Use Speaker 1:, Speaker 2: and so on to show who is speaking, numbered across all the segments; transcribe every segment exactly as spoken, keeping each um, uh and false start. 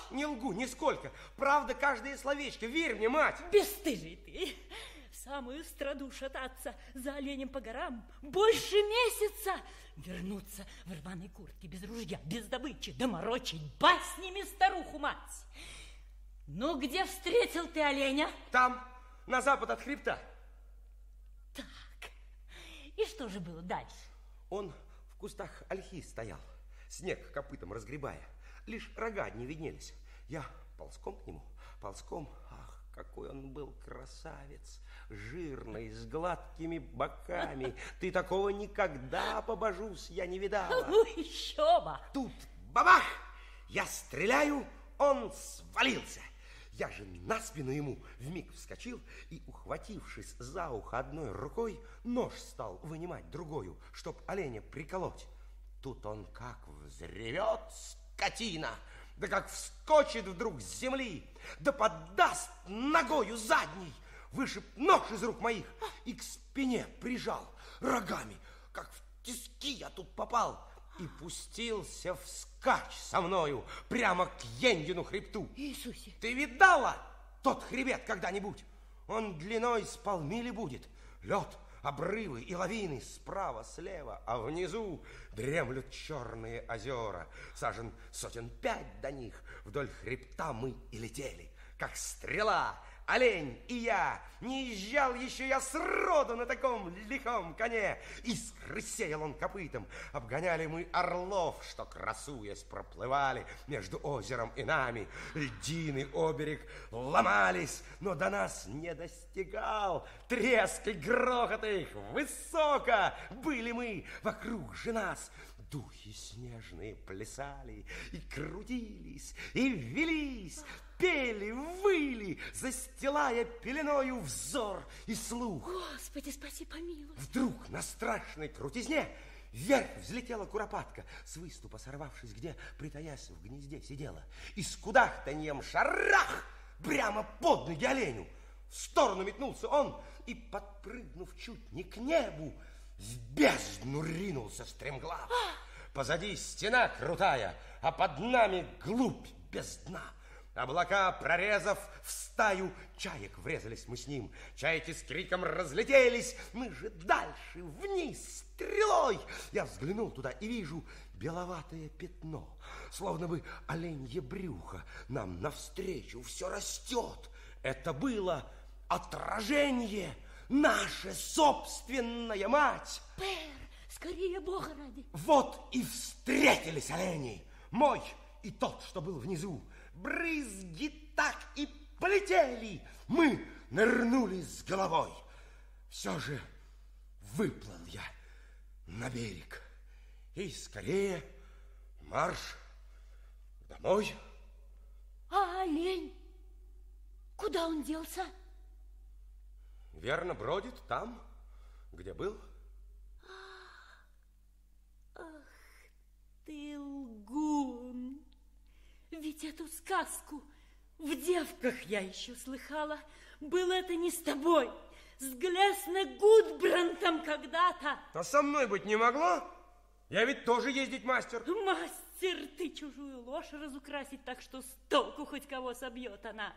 Speaker 1: Не лгу, нисколько. Правда, каждое словечко. Верь мне, мать.
Speaker 2: Бесстыжий ты. В самую страду шататься за оленем по горам больше месяца. Вернуться в рваной куртке, без ружья, без добычи, доморочить баснями старуху-мать. Ну, где встретил ты оленя?
Speaker 1: Там, на запад от хребта.
Speaker 2: Так, и что же было дальше?
Speaker 1: Он в кустах ольхи стоял, снег копытом разгребая. Лишь рога одни виднелись. Я ползком к нему, ползком. Ах, какой он был красавец, жирный, с гладкими боками. Ты такого никогда, побожусь, я не видала.
Speaker 2: Ну, еще бы.
Speaker 1: Тут бабах! Я стреляю, он свалился. Я же на спину ему вмиг вскочил и, ухватившись за ухо одной рукой, нож стал вынимать другою, чтоб оленя приколоть. Тут он как взревет, скотина, да как вскочит вдруг с земли, да поддаст ногою задней, вышиб нож из рук моих и к спине прижал рогами, как в тиски я тут попал, и пустился вскачь со мною прямо к Ендину хребту.
Speaker 2: Иисусе!
Speaker 1: Ты видала тот хребет когда-нибудь? Он длиной с полмили будет. Лед, обрывы и лавины справа, слева, а внизу дремлют черные озера. Сажен сотен пять до них. Вдоль хребта мы и летели, как стрела. Олень и я, не езжал еще я сроду на таком лихом коне. Искры сеял он копытом. Обгоняли мы орлов, что, красуясь, проплывали между озером и нами. Льдины оберег ломались, но до нас не достигал. Треск и грохот их высоко были мы, вокруг же нас. Духи снежные плясали и крутились, и велись, пели, выли, застилая пеленою взор и слух.
Speaker 2: Господи, спаси, помилуй.
Speaker 1: Вдруг на страшной крутизне вверх взлетела куропатка, с выступа сорвавшись, где, притаясь в гнезде, сидела, и с кудахтаньем шарах прямо под ноги оленю. В сторону метнулся он и, подпрыгнув чуть не к небу, в бездну ринулся стремглав. Позади стена крутая, а под нами глубь без дна. Облака, прорезав в стаю, чаек врезались мы с ним. Чайки с криком разлетелись, мы же дальше, вниз, стрелой. Я взглянул туда и вижу беловатое пятно, словно бы оленье брюхо нам навстречу все растет. Это было отражение, наша собственная мать.
Speaker 2: Пэр, скорее, Бога ради.
Speaker 1: Вот и встретились олени, мой и тот, что был внизу. Брызги так и полетели. Мы нырнули с головой. Все же выплыл я на берег. И скорее марш домой.
Speaker 2: А олень? Куда он делся?
Speaker 1: Верно, бродит там, где был.
Speaker 2: Ах, ты лгун. Ведь эту сказку в девках я еще слыхала. Было это не с тобой, с Глесне Гудбрантом когда-то.
Speaker 1: А со мной быть не могло? Я ведь тоже ездить мастер.
Speaker 2: Мастер, ты чужую ложь разукрасить так, что с толку хоть кого собьет она.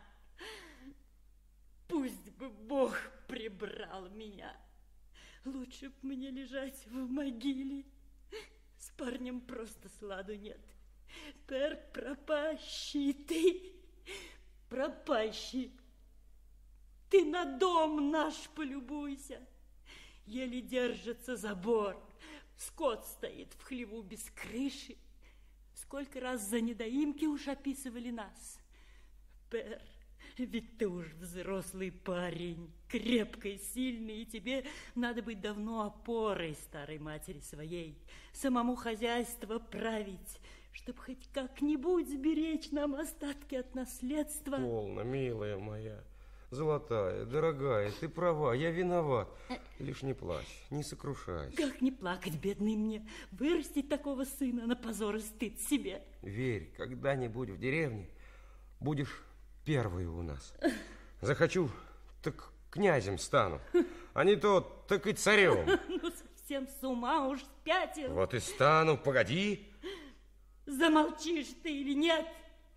Speaker 2: Пусть бы Бог прибрал меня. Лучше б мне лежать в могиле. С парнем просто сладу нет. Пер пропащий ты, пропащий. Ты на дом наш полюбуйся. Еле держится забор. Скот стоит в хлеву без крыши. Сколько раз за недоимки уж описывали нас. Пер, ведь ты уж взрослый парень, крепкий, сильный, и тебе надо быть давно опорой старой матери своей, самому хозяйство править, чтоб хоть как-нибудь сберечь нам остатки от наследства.
Speaker 1: Полно, милая моя, золотая, дорогая, ты права, я виноват. Лишь не плачь, не сокрушайся.
Speaker 2: Как не плакать, бедный мне, вырастить такого сына на позор и стыд себе.
Speaker 1: Верь, когда-нибудь в деревне будешь первой у нас. Захочу, так князем стану, а не то, так и царем.
Speaker 2: Ну, совсем с ума уж спятил.
Speaker 1: Вот и стану, погоди.
Speaker 2: Замолчишь ты или нет?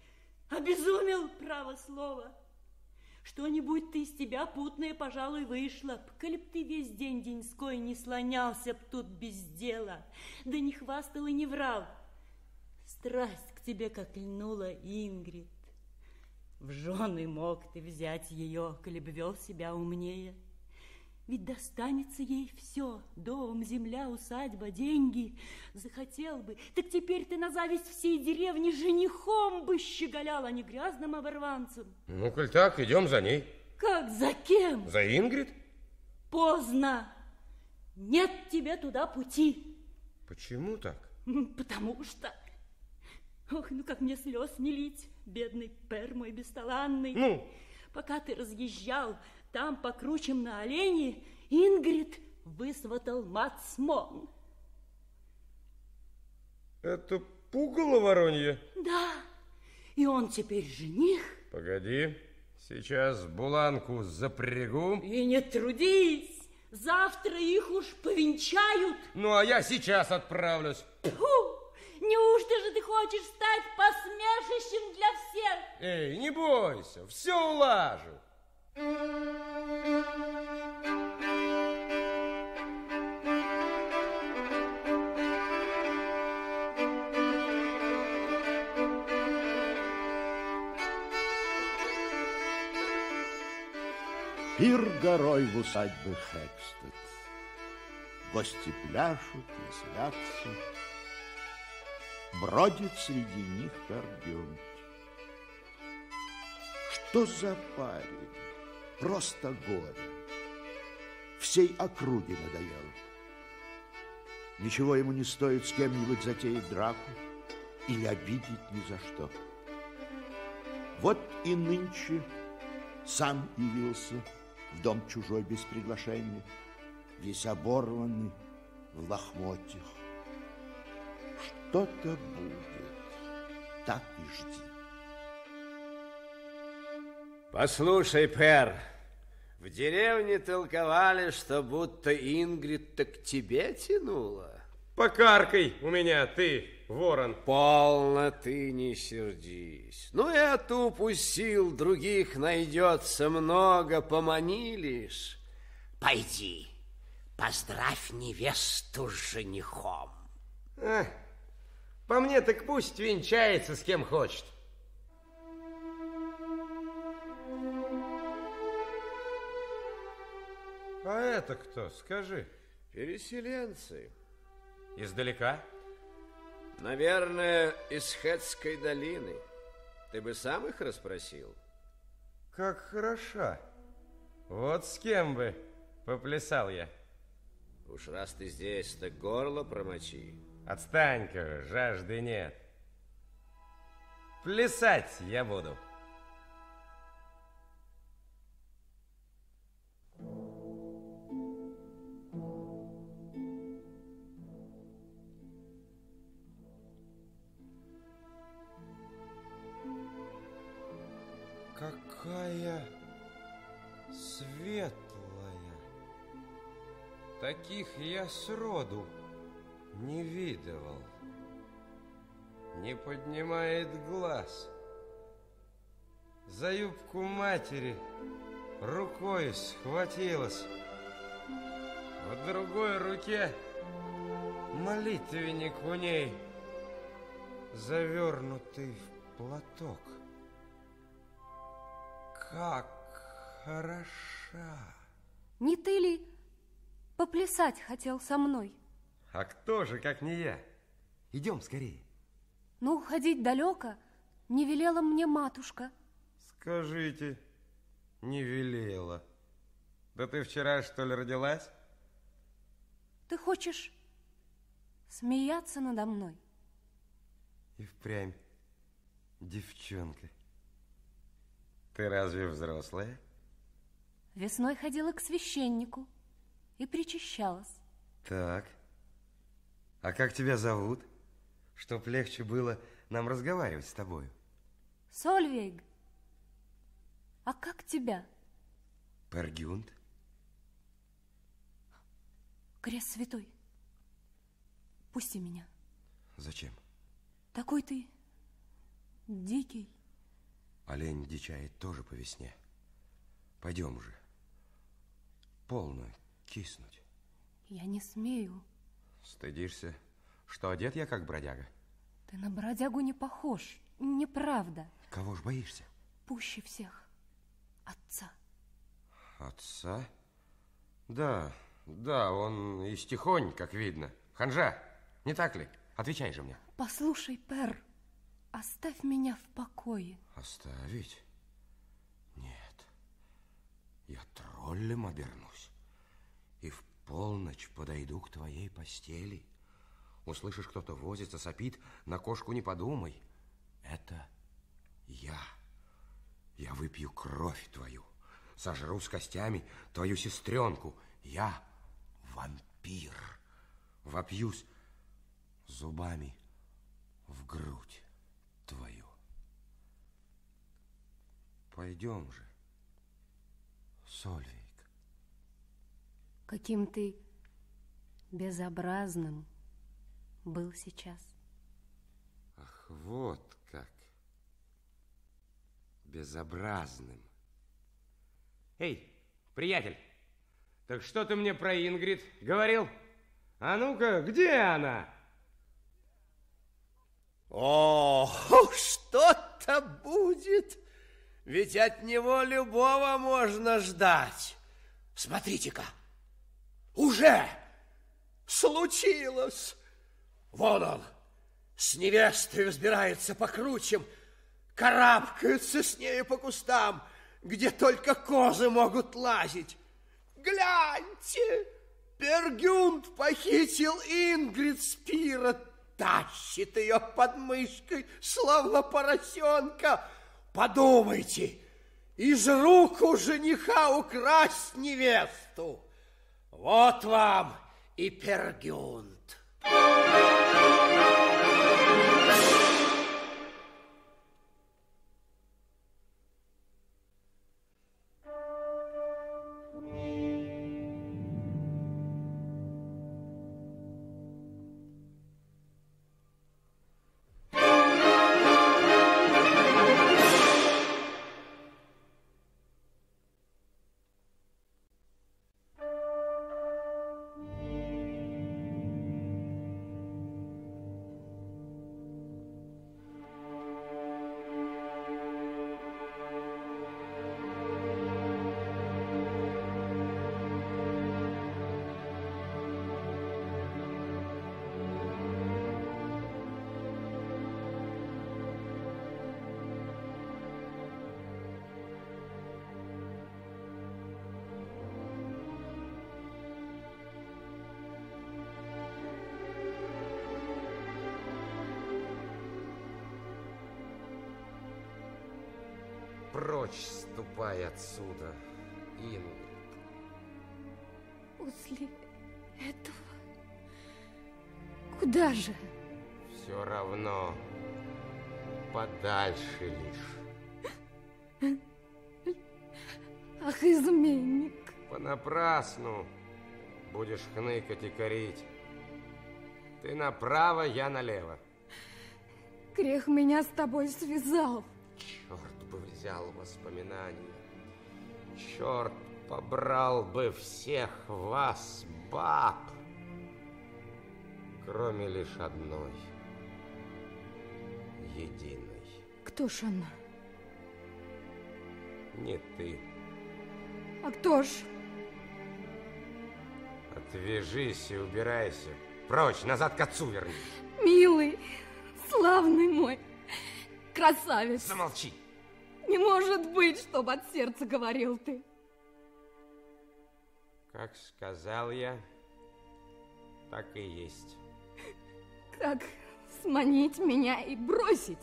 Speaker 2: Обезумел, право слово. Что-нибудь ты из тебя путное, пожалуй, вышло б, коли б ты весь день деньской не слонялся б тут без дела, да не хвастал и не врал. Страсть к тебе как льнула, Ингрид. В жены мог ты взять ее, коли б вел себя умнее. Ведь достанется ей все: дом, земля, усадьба, деньги. Захотел бы, так теперь ты на зависть всей деревни женихом бы щеголял, а не грязным оборванцем.
Speaker 1: Ну, коль так, идем за ней.
Speaker 2: Как, за кем?
Speaker 1: За Ингрид?
Speaker 2: Поздно. Нет тебе туда пути.
Speaker 1: Почему так?
Speaker 2: Потому что... Ох, ну как мне слез не лить, бедный пер мой бесталанный.
Speaker 1: Ну?
Speaker 2: Пока ты разъезжал там по кручам на олене, Ингрид высватал Мацмон.
Speaker 1: Это пугало воронье?
Speaker 2: Да, и он теперь жених.
Speaker 1: Погоди, сейчас буланку запрягу.
Speaker 2: И не трудись, завтра их уж повенчают.
Speaker 1: Ну, а я сейчас отправлюсь.
Speaker 2: Фу! Неужто же ты хочешь стать посмешищем для всех?
Speaker 1: Эй, не бойся, все улажу.
Speaker 3: Пир горой в усадьбе Хекстед. Гости пляшут, веселятся. Бродит среди них Пергюнт. Что за парень? Просто горе. Всей округе надоело. Ничего ему не стоит с кем-нибудь затеять драку или обидеть ни за что. Вот и нынче сам явился в дом чужой без приглашения, весь оборванный, в лохмотьях. Что-то будет, так и жди.
Speaker 4: Послушай, Пер, в деревне толковали, что будто Ингрид-то к тебе тянула.
Speaker 1: Покаркай у меня, ты, ворон.
Speaker 4: Полно ты не сердись. Ну, это упустил, других найдется много, помани лишь. Пойди, поздравь невесту с женихом.
Speaker 1: А, по мне так пусть венчается с кем хочет. А это кто, скажи?
Speaker 4: Переселенцы.
Speaker 1: Издалека?
Speaker 4: Наверное, из Хетской долины. Ты бы сам их расспросил?
Speaker 1: Как хороша. Вот с кем бы поплясал я.
Speaker 4: Уж раз ты здесь, так горло промочи.
Speaker 1: Отстань-ка, жажды нет. Плясать я буду. Какая светлая. Таких я сроду не видывал. Не поднимает глаз. За юбку матери рукой схватилась. В другой руке молитвенник у ней, завернутый в платок. Как хороша.
Speaker 5: Не ты ли поплясать хотел со мной?
Speaker 1: А кто же, как не я? Идем скорее.
Speaker 5: Ну, ходить далеко не велела мне матушка.
Speaker 1: Скажите, не велела. Да ты вчера, что ли, родилась?
Speaker 5: Ты хочешь смеяться надо мной?
Speaker 1: И впрямь девчонка. Ты разве взрослая?
Speaker 5: Весной ходила к священнику и причащалась.
Speaker 1: Так. А как тебя зовут? Чтоб легче было нам разговаривать с тобою.
Speaker 5: Сольвейг. А как тебя?
Speaker 1: Пергюнт.
Speaker 5: Крест святой, пусти меня.
Speaker 1: Зачем?
Speaker 5: Такой ты дикий,
Speaker 1: Олень дичает тоже по весне. Пойдем же. Полно киснуть.
Speaker 5: Я не смею.
Speaker 1: Стыдишься, что одет я как бродяга?
Speaker 5: Ты на бродягу не похож. Неправда.
Speaker 1: Кого ж боишься?
Speaker 5: Пуще всех. Отца.
Speaker 1: Отца? Да, да, он и стихонь, как видно. Ханжа, не так ли? Отвечай же мне.
Speaker 5: Послушай, Пер, оставь меня в покое.
Speaker 1: Оставить? Нет. Я троллем обернусь и в полночь подойду к твоей постели. Услышишь, кто-то возится, сопит, на кошку не подумай. Это я. Я выпью кровь твою, сожру с костями твою сестренку. Я вампир. Вопьюсь зубами в грудь твою. Пойдем же, Сольвейк.
Speaker 5: Каким ты безобразным был сейчас.
Speaker 1: Ах, вот как. Безобразным. Эй, приятель, так что ты мне про Ингрид говорил? А ну-ка, где она?
Speaker 4: О, что-то будет. Ведь от него любого можно ждать. Смотрите-ка, уже случилось. Вон он, с невестой взбирается по кручам, карабкается с нею по кустам, где только козы могут лазить. Гляньте, Пергюнд похитил Ингрид с пира, тащит ее под мышкой, словно поросенка. Подумайте, из рук у жениха украсть невесту. Вот вам и Пергюнд.
Speaker 1: Прочь ступай отсюда, Ингрид.
Speaker 5: После этого куда же?
Speaker 1: Все равно подальше лишь.
Speaker 5: Ах, изменник.
Speaker 1: Понапрасну будешь хныкать и корить. Ты направо, я налево.
Speaker 5: Грех меня с тобой связал.
Speaker 1: Черт бы взял воспоминания. Черт побрал бы всех вас, баб, кроме лишь одной, единой.
Speaker 5: Кто ж она?
Speaker 1: Не ты.
Speaker 5: А кто ж?
Speaker 1: Отвяжись и убирайся. Прочь, назад к отцу верни.
Speaker 5: Милый, славный мой, красавец.
Speaker 1: Замолчи.
Speaker 5: Не может быть, чтобы от сердца говорил ты.
Speaker 1: Как сказал я, так и есть.
Speaker 5: Как сманить меня и бросить?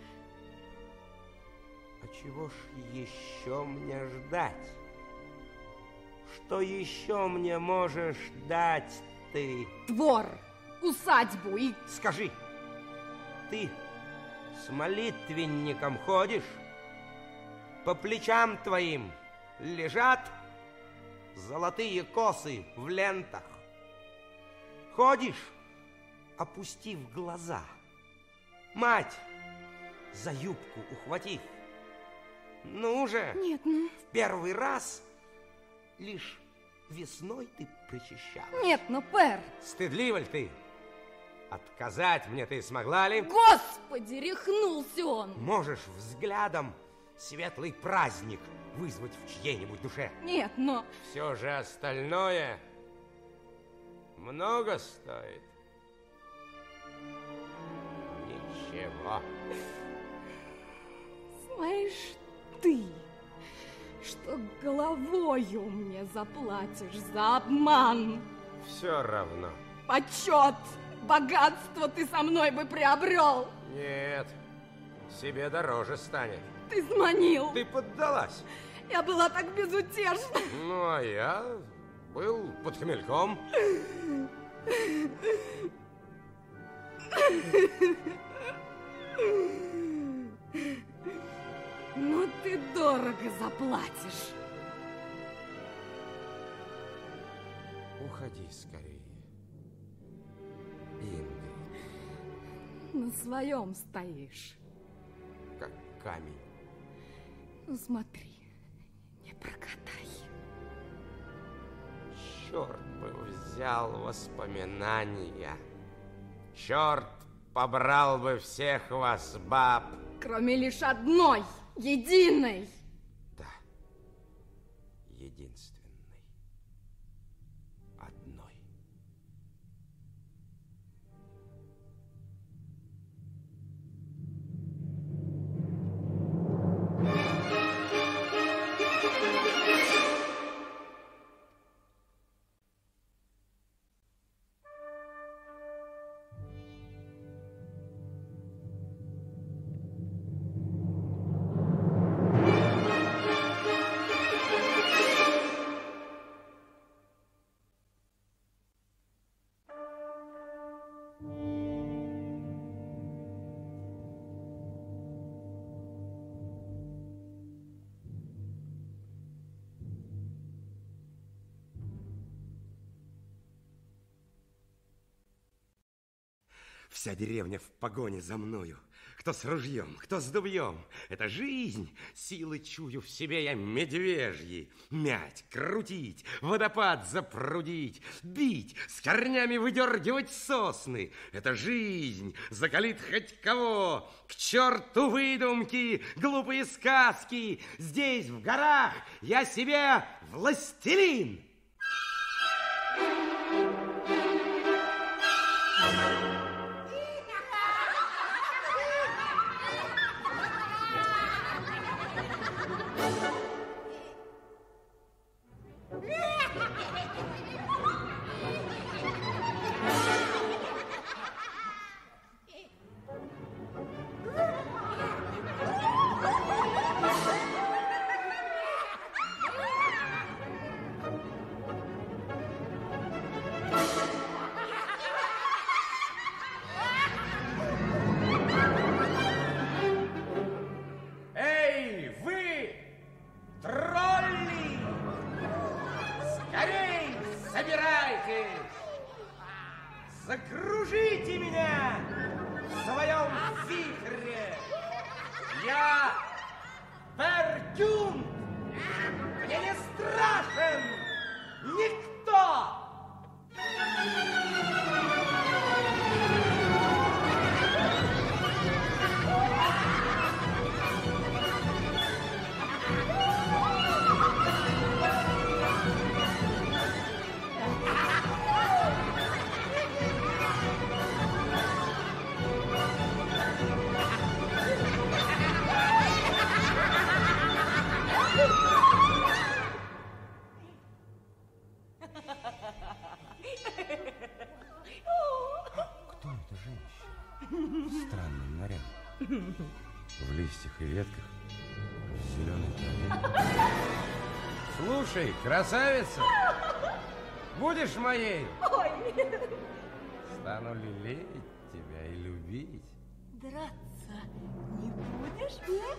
Speaker 1: А чего ж еще мне ждать? Что еще мне можешь дать ты?
Speaker 5: Двор, усадьбу и...
Speaker 1: Скажи, ты с молитвенником ходишь? По плечам твоим лежат золотые косы в лентах. Ходишь, опустив глаза, мать за юбку ухватив, Ну же!
Speaker 5: Нет, ну...
Speaker 1: В первый раз лишь весной ты причащалась.
Speaker 5: Нет, ну, Пер!
Speaker 1: Стыдлива ли ты? Отказать мне ты смогла ли?
Speaker 5: Господи, рехнулся он!
Speaker 1: Можешь взглядом светлый праздник вызвать в чьей-нибудь душе?
Speaker 5: Нет, но...
Speaker 1: Все же остальное много стоит. Ничего.
Speaker 5: Знаешь ты, что головою мне заплатишь за обман?
Speaker 1: Все равно.
Speaker 5: Почет, богатство ты со мной бы приобрел.
Speaker 1: Нет, себе дороже станет.
Speaker 5: Ты сманил.
Speaker 1: Ты поддалась.
Speaker 5: Я была так безутешна.
Speaker 1: Ну, а я был под хмельком.
Speaker 5: Ну, ты дорого заплатишь.
Speaker 1: Уходи скорее, Ингрид.
Speaker 5: На своем стоишь.
Speaker 1: Как камень.
Speaker 5: Ну, смотри, не прокатай.
Speaker 1: Черт бы взял воспоминания. Черт побрал бы всех вас, баб.
Speaker 5: Кроме лишь одной, единой.
Speaker 1: Да, единственной. Одной. Вся деревня в погоне за мною. Кто с ружьем, кто с дубьем. Это жизнь. Силы чую в себе я медвежьи. Мять, крутить, водопад запрудить, бить, с корнями выдергивать сосны. Это жизнь. Закалит хоть кого. К черту выдумки, глупые сказки. Здесь, в горах, я себе властелин. Закружите меня в своем вихре. Я Пердюн. Мне не страшен никто. Кто эта женщина в странном наряде? В листьях и ветках, в зеленой траве. Слушай, красавица, будешь моей?
Speaker 5: Ой!
Speaker 1: Стану лелеять тебя и любить.
Speaker 5: Драться не будешь?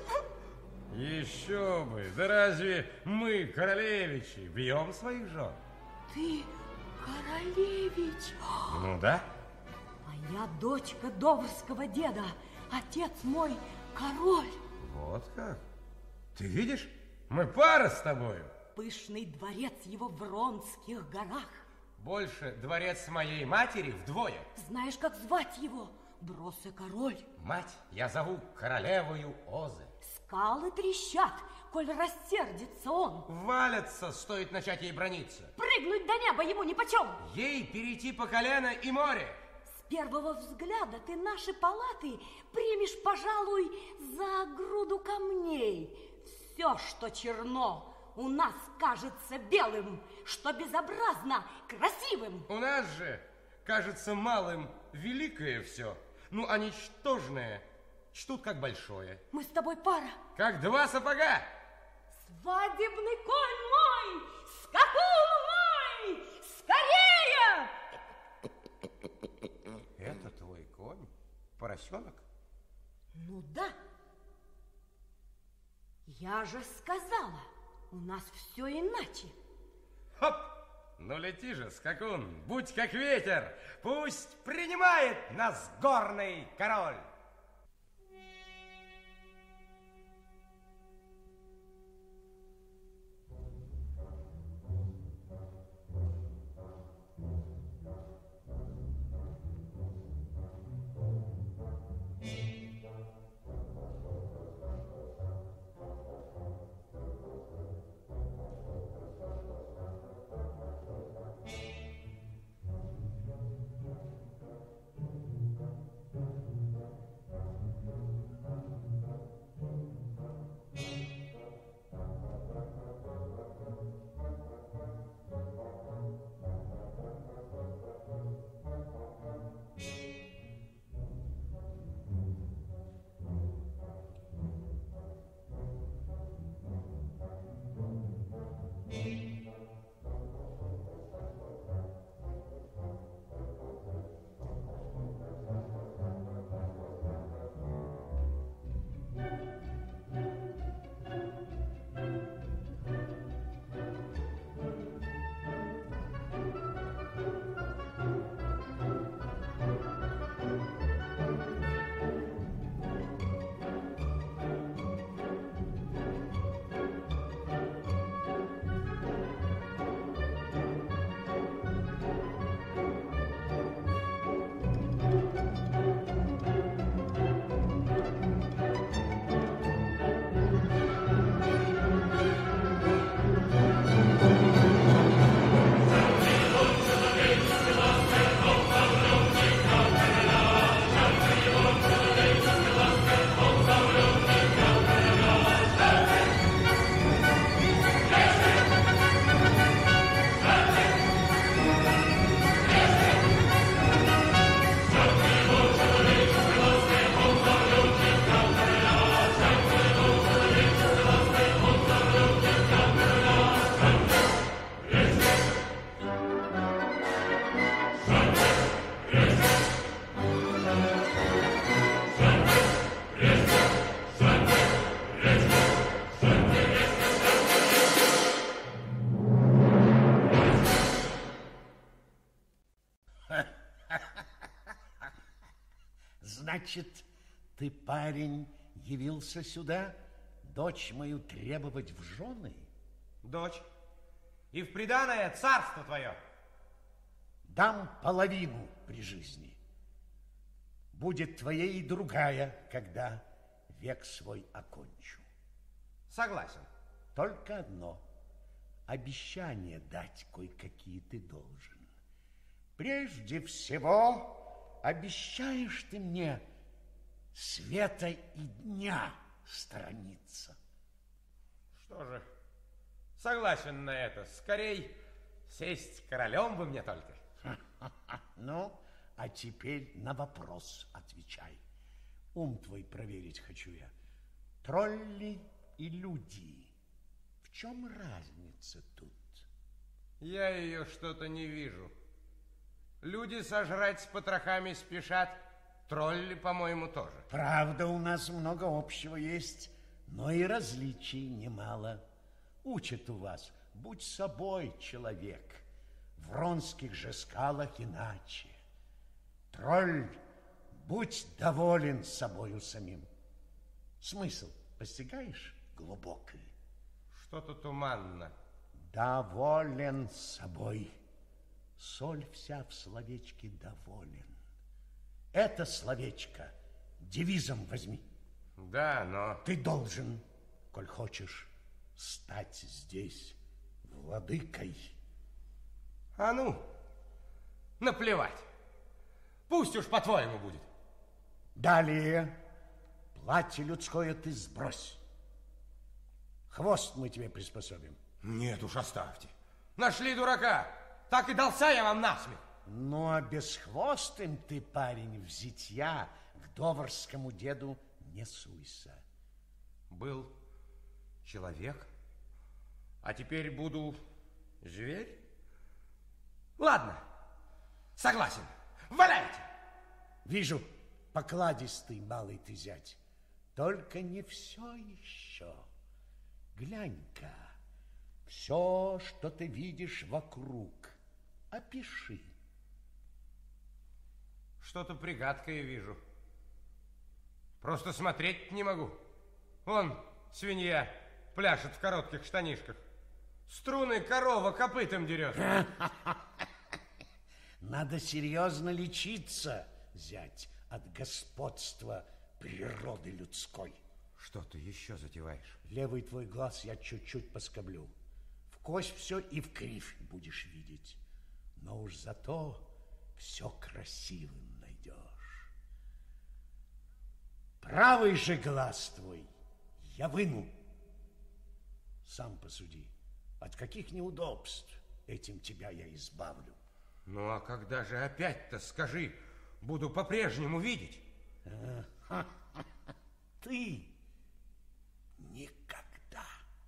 Speaker 1: Еще бы! Да разве мы, королевичи, бьем своих жен?
Speaker 5: Ты королевич.
Speaker 1: Ну да.
Speaker 5: А я дочка доврского деда. Отец мой король.
Speaker 1: Вот как? Ты видишь? Мы пара с тобою.
Speaker 2: Пышный дворец его в Вронских горах.
Speaker 1: Больше дворец моей матери вдвое.
Speaker 2: Знаешь, как звать его? Бросе король.
Speaker 1: Мать, я зову королевою Озы.
Speaker 2: Скалы трещат, коль рассердится он.
Speaker 1: Валятся, стоит начать ей браниться.
Speaker 2: Прыгнуть до неба ему нипочем.
Speaker 1: Ей перейти по колено и море.
Speaker 2: С первого взгляда ты наши палаты примешь, пожалуй, за груду камней. Все, что черно, у нас кажется белым, что безобразно красивым.
Speaker 1: У нас же кажется малым великое все, ну а ничтожное чтут как большое.
Speaker 2: Мы с тобой пара.
Speaker 1: Как два сапога.
Speaker 2: Свадебный конь мой, скакун мой, скорее!
Speaker 1: Это твой конь? Поросенок?
Speaker 2: Ну да. Я же сказала, у нас все иначе.
Speaker 1: Хоп! Ну лети же, скакун, будь как ветер, пусть принимает нас горный король.
Speaker 3: Значит, ты, парень, явился сюда дочь мою требовать в жены?
Speaker 1: Дочь, и в приданое царство твое.
Speaker 3: Дам половину при жизни. Будет твоей и другая, когда век свой окончу.
Speaker 1: Согласен.
Speaker 3: Только одно. Обещания дать кое-какие ты должен. Прежде всего, обещаешь ты мне света и дня сторониться.
Speaker 1: Что же, согласен на это. Скорей сесть королем бы мне только.
Speaker 3: Ну, а теперь на вопрос отвечай. Ум твой проверить хочу я. Тролли и люди, в чем разница тут?
Speaker 1: Я ее что-то не вижу. Люди сожрать с потрохами спешат, тролли, по-моему, тоже.
Speaker 3: Правда, у нас много общего есть, но и различий немало. Учат у вас, будь собой, человек. В Вронских же скалах иначе. Тролль, будь доволен собою самим. Смысл постигаешь? глубокой.
Speaker 1: Что-то туманно.
Speaker 3: Доволен собой. Соль вся в словечке «доволен». Это словечко девизом возьми.
Speaker 1: Да, но...
Speaker 3: Ты должен, коль хочешь, стать здесь владыкой.
Speaker 1: А ну, наплевать. Пусть уж по-твоему будет.
Speaker 3: Далее платье людское ты сбрось. Хвост мы тебе приспособим.
Speaker 1: Нет уж, оставьте. Нашли дурака. Так и дался я вам насмех.
Speaker 3: Ну, а бесхвостым ты, парень, в зятья к доварскому деду не суйся.
Speaker 1: Был человек, а теперь буду зверь? Ладно, согласен. Валяйте!
Speaker 3: Вижу, покладистый малый ты зять. Только не все еще. Глянь-ка, все, что ты видишь вокруг, опиши.
Speaker 1: Что-то пригадкое вижу. Просто смотреть не могу. Вон свинья пляшет в коротких штанишках. Струны корова копытом дерет.
Speaker 3: Надо серьезно лечиться, зять, от господства природы людской.
Speaker 1: Что ты еще затеваешь?
Speaker 3: Левый твой глаз я чуть-чуть поскоблю. В кость все и в кривь будешь видеть. Но уж зато все красивым найдешь. Правый же глаз твой я выну. Сам посуди, от каких неудобств этим тебя я избавлю.
Speaker 1: Ну, а когда же опять-то, скажи, буду по-прежнему видеть?
Speaker 3: Ты никогда.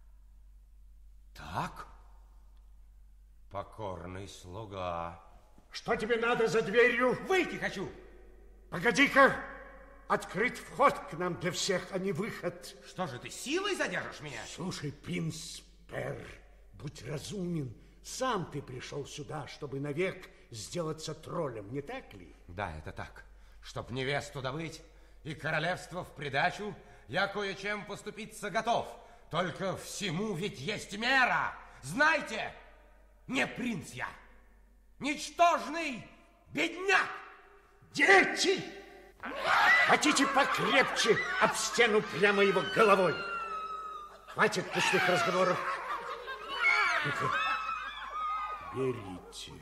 Speaker 1: Так? Покорный слуга.
Speaker 3: Что тебе надо за дверью?
Speaker 1: Выйти хочу.
Speaker 3: Погоди-ка. Открыть вход к нам для всех, а не выход.
Speaker 1: Что же ты, силой задержишь меня?
Speaker 3: Слушай, принц Пер, будь разумен. Сам ты пришел сюда, чтобы навек сделаться троллем, не так ли?
Speaker 1: Да, это так. Чтоб невесту добыть и королевство в придачу, я кое-чем поступиться готов. Только всему ведь есть мера. Знайте, не принц я, ничтожный бедняк.
Speaker 3: Дети! Хотите покрепче об стену прямо его головой? Хватит пустых разговоров. Ну-ка, берите.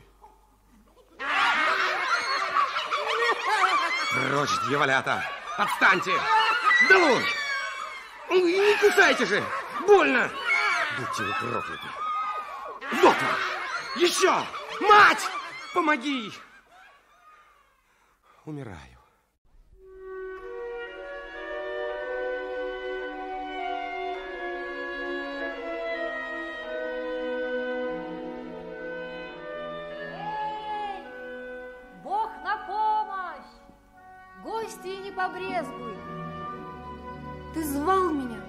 Speaker 1: Прочь, дьяволята! Отстаньте! Долой! Не кусайте же! Больно! Будьте вы прокляты! Вот он! Еще! Мать! Помоги! Умираю.
Speaker 5: Бог на помощь! Гости не побрезгуй! Ты звал меня?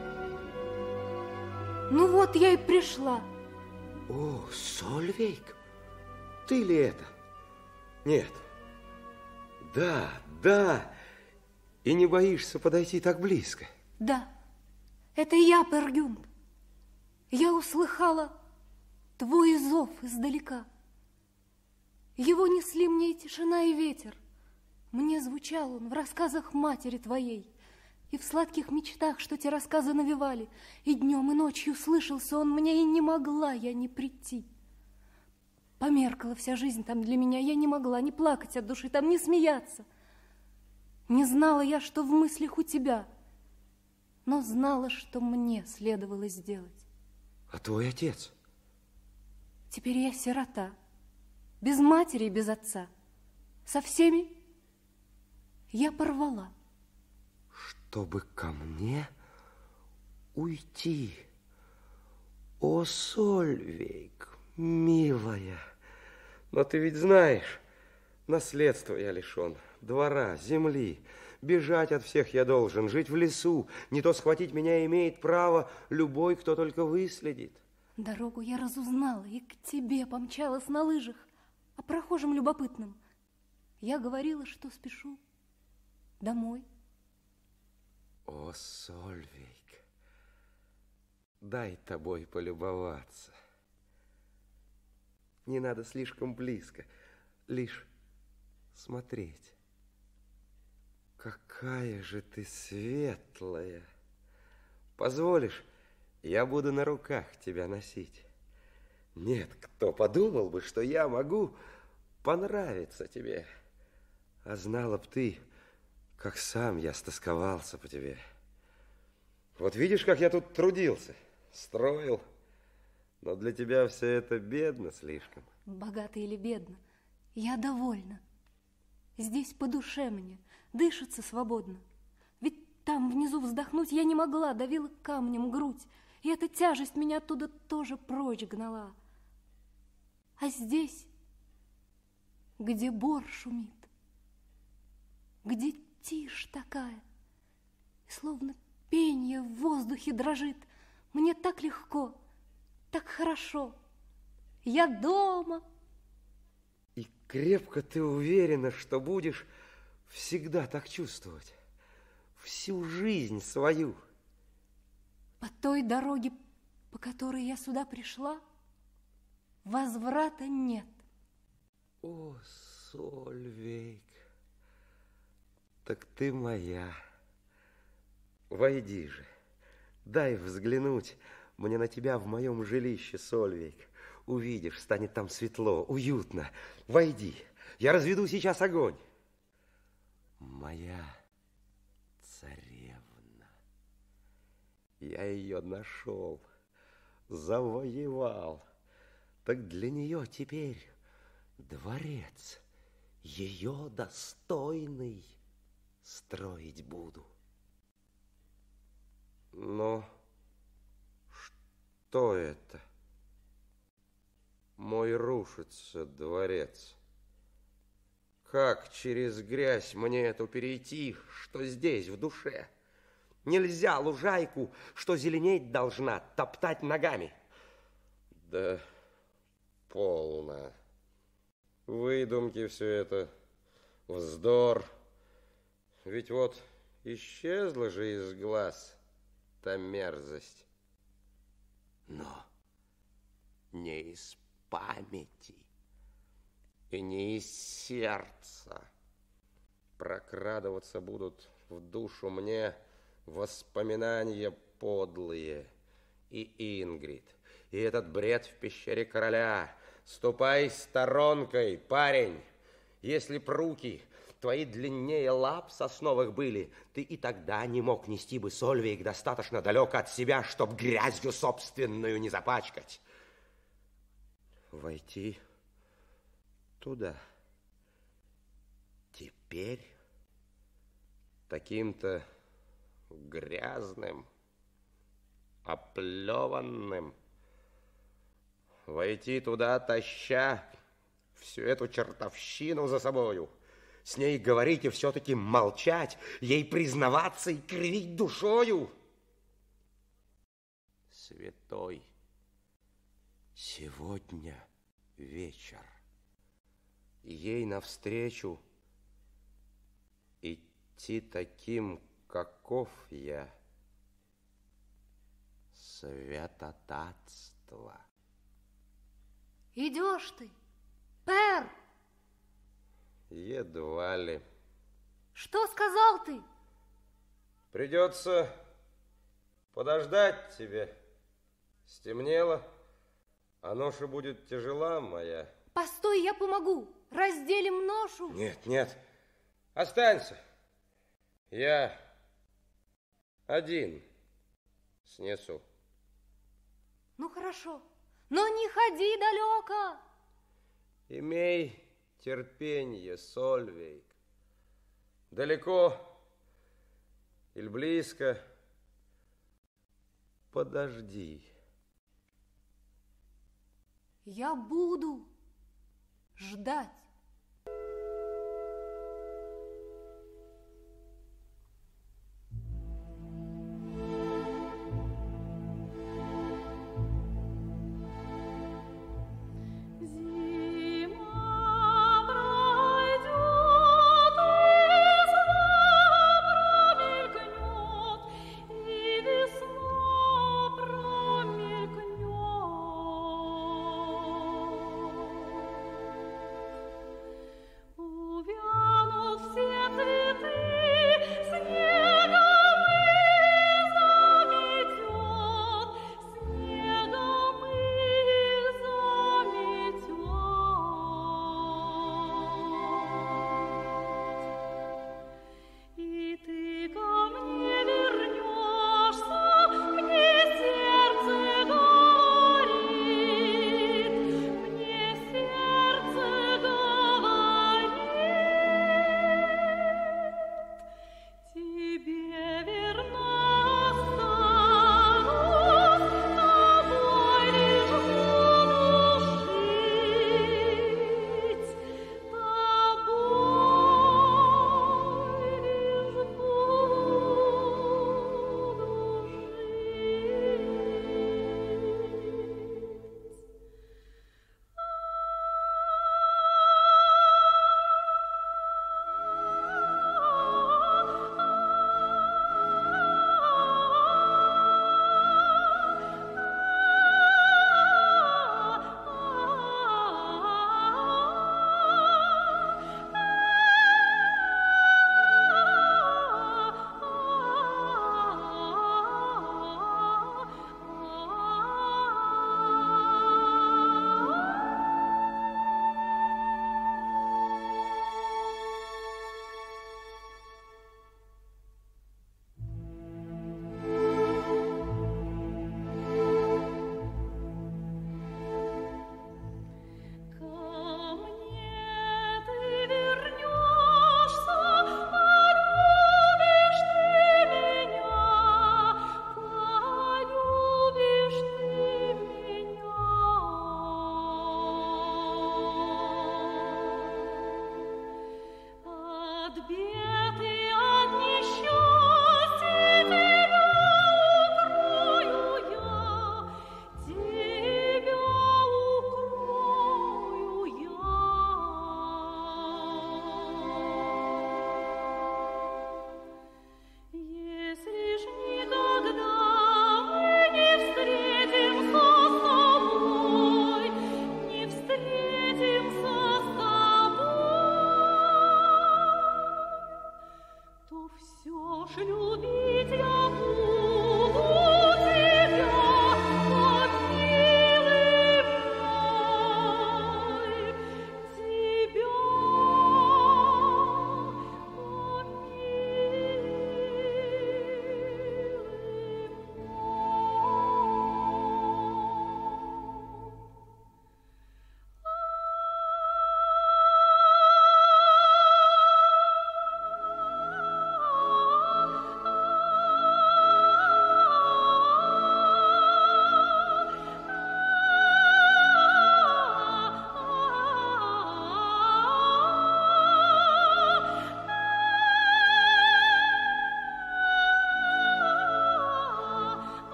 Speaker 5: Ну вот я и пришла.
Speaker 1: О, Сольвейк, ты ли это? Нет. Да, да. И не боишься подойти так близко?
Speaker 5: Да, это я, Пергюнд. Я услыхала твой зов издалека. Его несли мне и тишина, и ветер. Мне звучал он в рассказах матери твоей, и в сладких мечтах, что те рассказы навевали, и днем, и ночью слышался он мне, и не могла я не прийти. Померкла вся жизнь там для меня, я не могла не плакать от души, там не смеяться. Не знала я, что в мыслях у тебя, но знала, что мне следовало сделать.
Speaker 1: А твой отец?
Speaker 5: Теперь я сирота, без матери и без отца. Со всеми я порвала.
Speaker 1: Чтобы ко мне уйти. О, Сольвейк, милая, но ты ведь знаешь, наследства я лишен, двора, земли. Бежать от всех я должен, жить в лесу. Не то схватить меня имеет право любой, кто только выследит.
Speaker 5: Дорогу я разузнала и к тебе помчалась на лыжах, а прохожим любопытным я говорила, что спешу домой.
Speaker 1: О, Сольвейк, дай тобой полюбоваться. Не надо слишком близко, лишь смотреть. Какая же ты светлая. Позволишь, я буду на руках тебя носить. Нет, кто подумал бы, что я могу понравиться тебе. А знала б ты, как сам я стосковался по тебе. Вот видишь, как я тут трудился, строил. Но для тебя все это бедно слишком.
Speaker 5: Богато или бедно, я довольна. Здесь по душе мне, дышится свободно. Ведь там внизу вздохнуть я не могла, давила камнем грудь. И эта тяжесть меня оттуда тоже прочь гнала. А здесь, где бор шумит, где тишь такая, словно пенье в воздухе дрожит, мне так легко, так хорошо. Я дома.
Speaker 1: И крепко ты уверена, что будешь всегда так чувствовать, всю жизнь свою.
Speaker 5: По той дороге, по которой я сюда пришла, возврата нет.
Speaker 1: О, Сольвейк, так ты моя. Войди же, дай взглянуть мне на тебя в моем жилище, Сольвейк. Увидишь, станет там светло, уютно. Войди, я разведу сейчас огонь. Моя царевна, я ее нашел, завоевал. Так для нее теперь дворец, ее достойный, строить буду. Но что это? Мой рушится дворец. Как через грязь мне эту перейти, что здесь, в душе? Нельзя лужайку, что зеленеть должна, топтать ногами. Да полно. Выдумки все это, вздор. Ведь вот исчезла же из глаз та мерзость. Но не из памяти и не из сердца. Прокрадываться будут в душу мне воспоминания подлые. И Ингрид, и этот бред в пещере короля. Ступай сторонкой, парень. Если б руки твои длиннее лап сосновых были, ты и тогда не мог нести бы, Сольвейк, достаточно далеко от себя, чтоб грязью собственную не запачкать. Войти туда. Теперь таким-то грязным, оплеванным, войти туда, таща всю эту чертовщину за собою, с ней говорить и все-таки молчать, ей признаваться и кривить душою. Святой, сегодня вечер, ей навстречу идти таким, каков я, святотатство.
Speaker 5: Идешь ты, Пэр?
Speaker 1: Едва ли.
Speaker 5: Что сказал ты?
Speaker 1: Придется подождать тебе. Стемнело, а ноша будет тяжела моя.
Speaker 5: Постой, я помогу. Разделим ношу.
Speaker 1: Нет, нет, останься. Я один снесу.
Speaker 5: Ну, хорошо, но не ходи далеко.
Speaker 1: Имей терпенье, Сольвейк. Далеко или близко, подожди.
Speaker 5: Я буду ждать.
Speaker 2: Весна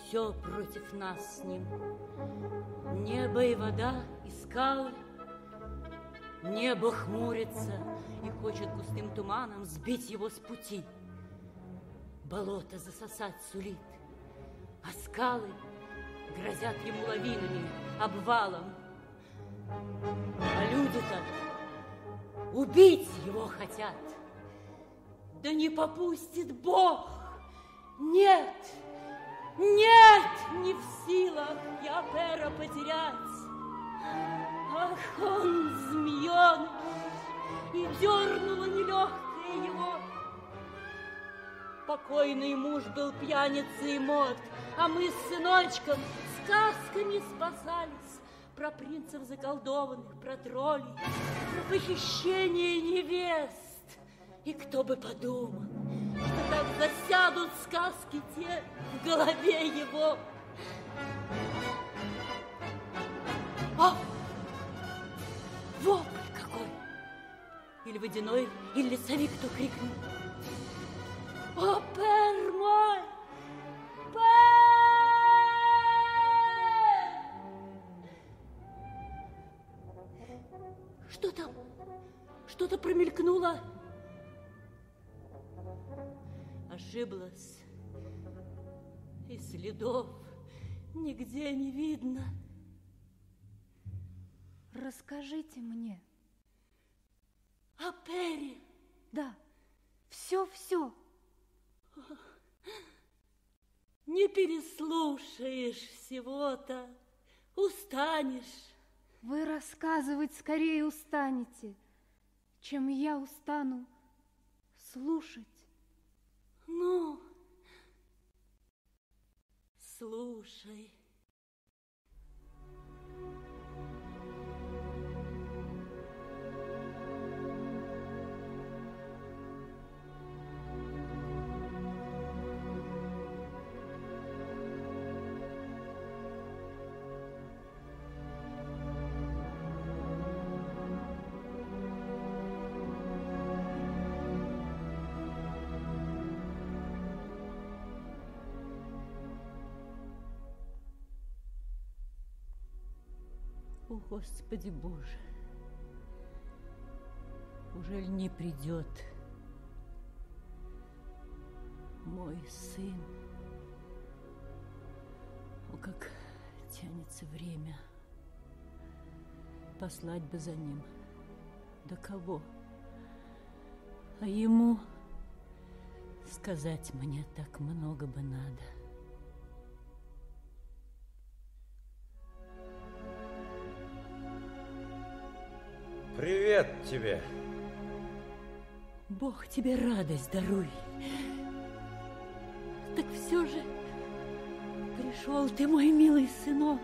Speaker 2: Все против нас с ним. Небо и вода, и скалы. Небо хмурится и хочет густым туманом сбить его с пути. Болото засосать сулит, а скалы грозят ему лавинами, обвалом. А люди-то убить его хотят. Да не попустит Бог. Нет, нет, не в силах я Пера потерять. Ах, он змеёныш, и дернуло нелегкое его. Покойный муж был пьяницей и мод, а мы с сыночком сказками спасались про принцев заколдованных, про троллей, про похищение невест. И кто бы подумал, что так засядут сказки те в голове его. А! Вопль какой! Или водяной, или лесовик кто крикнул. О, Пер мой! Пер! Что там? Что-то промелькнуло. Ошиблась. И следов нигде не видно.
Speaker 5: Расскажите мне.
Speaker 2: О Пере?
Speaker 5: Да, все-все.
Speaker 2: Не переслушаешь всего-то, устанешь.
Speaker 5: Вы рассказывать скорее устанете, чем я устану слушать.
Speaker 2: Ну, слушай. О, Господи Боже, ужель не придет мой сын? О, как тянется время. Послать бы за ним. Да кого? А ему сказать мне так много бы надо.
Speaker 1: Привет тебе.
Speaker 2: Бог тебе радость даруй. Так все же пришел ты, мой милый сынок.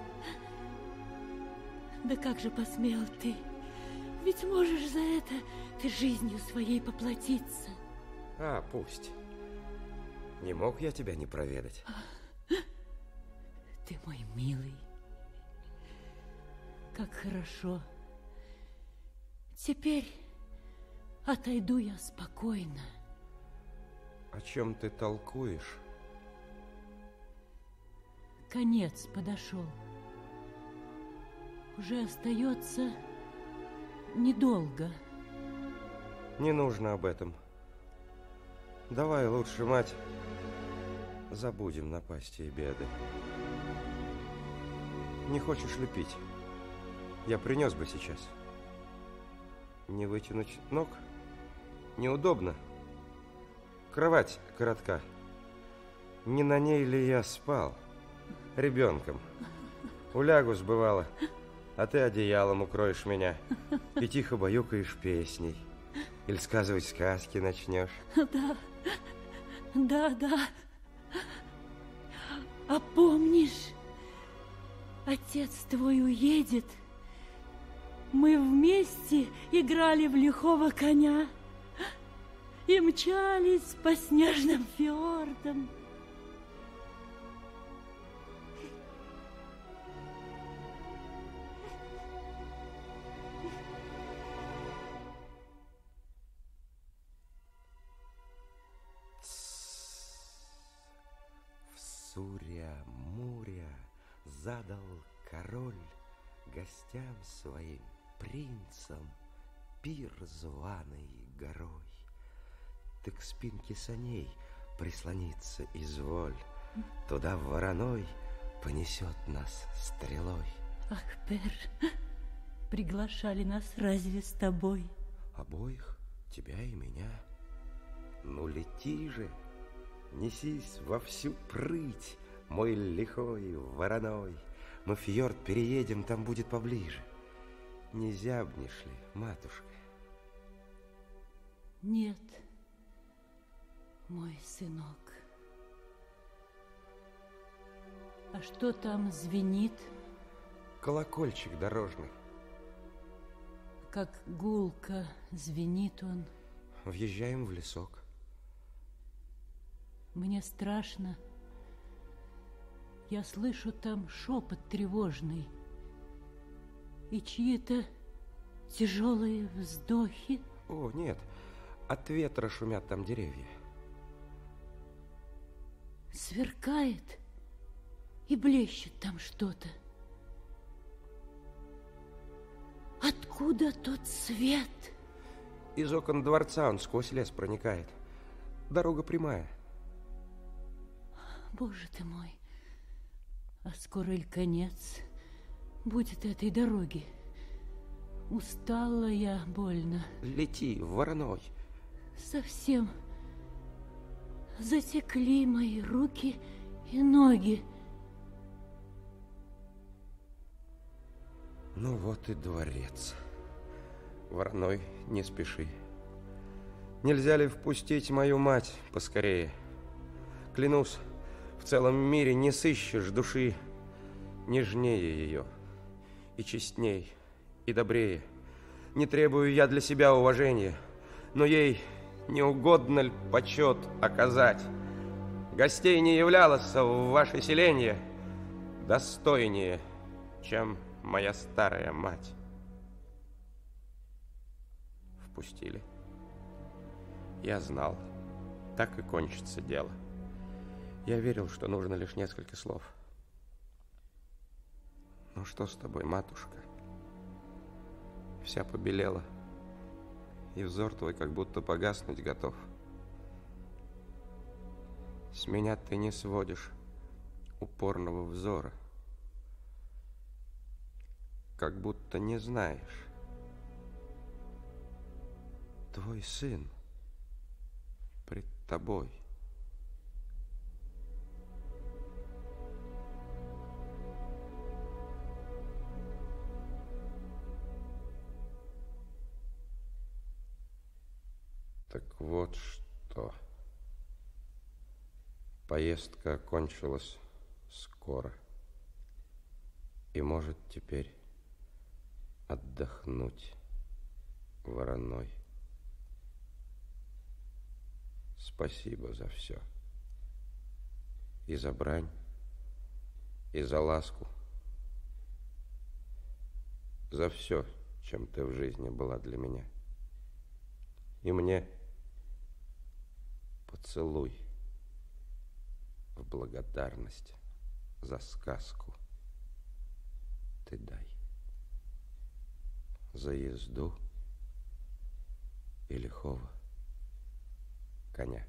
Speaker 2: Да как же посмел ты? Ведь можешь за это ты жизнью своей поплатиться.
Speaker 1: А, пусть. Не мог я тебя не проведать.
Speaker 2: Ты мой милый. Как хорошо. Теперь отойду я спокойно.
Speaker 1: О чем ты толкуешь?
Speaker 2: Конец подошел. Уже остается недолго.
Speaker 1: Не нужно об этом. Давай лучше, мать, забудем напасти и беды. Не хочешь ли пить? Я принес бы сейчас. Не вытянуть ног? Неудобно. Кровать коротка. Не на ней ли я спал? Ребенком. Улягусь, бывало, а ты одеялом укроешь меня и тихо баюкаешь песней. Или сказывать сказки начнешь.
Speaker 2: Да, да, да. А помнишь, отец твой уедет, мы вместе играли в лихого коня и мчались по снежным фьордам.
Speaker 1: В Суря, Муря, задал король гостям своим, принцам, пир званый горой. Ты к спинке саней прислониться изволь, туда вороной понесет нас стрелой.
Speaker 2: Ах, Пер, приглашали нас разве с тобой?
Speaker 1: Обоих, тебя и меня. Ну, лети же, несись во всю прыть, мой лихой вороной. Мы фьорд переедем, там будет поближе. Не зябнешь ли, матушка?
Speaker 2: Нет, мой сынок. А что там звенит?
Speaker 1: Колокольчик дорожный.
Speaker 2: Как гулко звенит он.
Speaker 1: Въезжаем в лесок.
Speaker 2: Мне страшно. Я слышу там шепот тревожный и чьи-то тяжелые вздохи.
Speaker 1: О, нет, от ветра шумят там деревья.
Speaker 2: Сверкает и блещет там что-то. Откуда тот свет?
Speaker 1: Из окон дворца он сквозь лес проникает. Дорога прямая.
Speaker 2: Боже ты мой, а скоро ли конец будет этой дороги? Устала я больно.
Speaker 1: Лети, вороной.
Speaker 2: Совсем затекли мои руки и ноги.
Speaker 1: Ну вот и дворец. Вороной, не спеши. Нельзя ли впустить мою мать поскорее? Клянусь, в целом мире не сыщешь души нежнее ее, и честней, и добрее. Не требую я для себя уважения, но ей не угодно ли почет оказать? Гостей не являлось в ваше селенье достойнее, чем моя старая мать. Впустили. Я знал, так и кончится дело. Я верил, что нужно лишь несколько слов. Ну что с тобой, матушка? Вся побелела, и взор твой как будто погаснуть готов. С меня ты не сводишь упорного взора, как будто не знаешь. Твой сын пред тобой. Так вот что. Поездка окончилась скоро. И может теперь отдохнуть вороной. Спасибо за все. И за брань, и за ласку. За все, чем ты в жизни была для меня. И мне поцелуй в благодарность за сказку ты дай. За езду и лихого коня.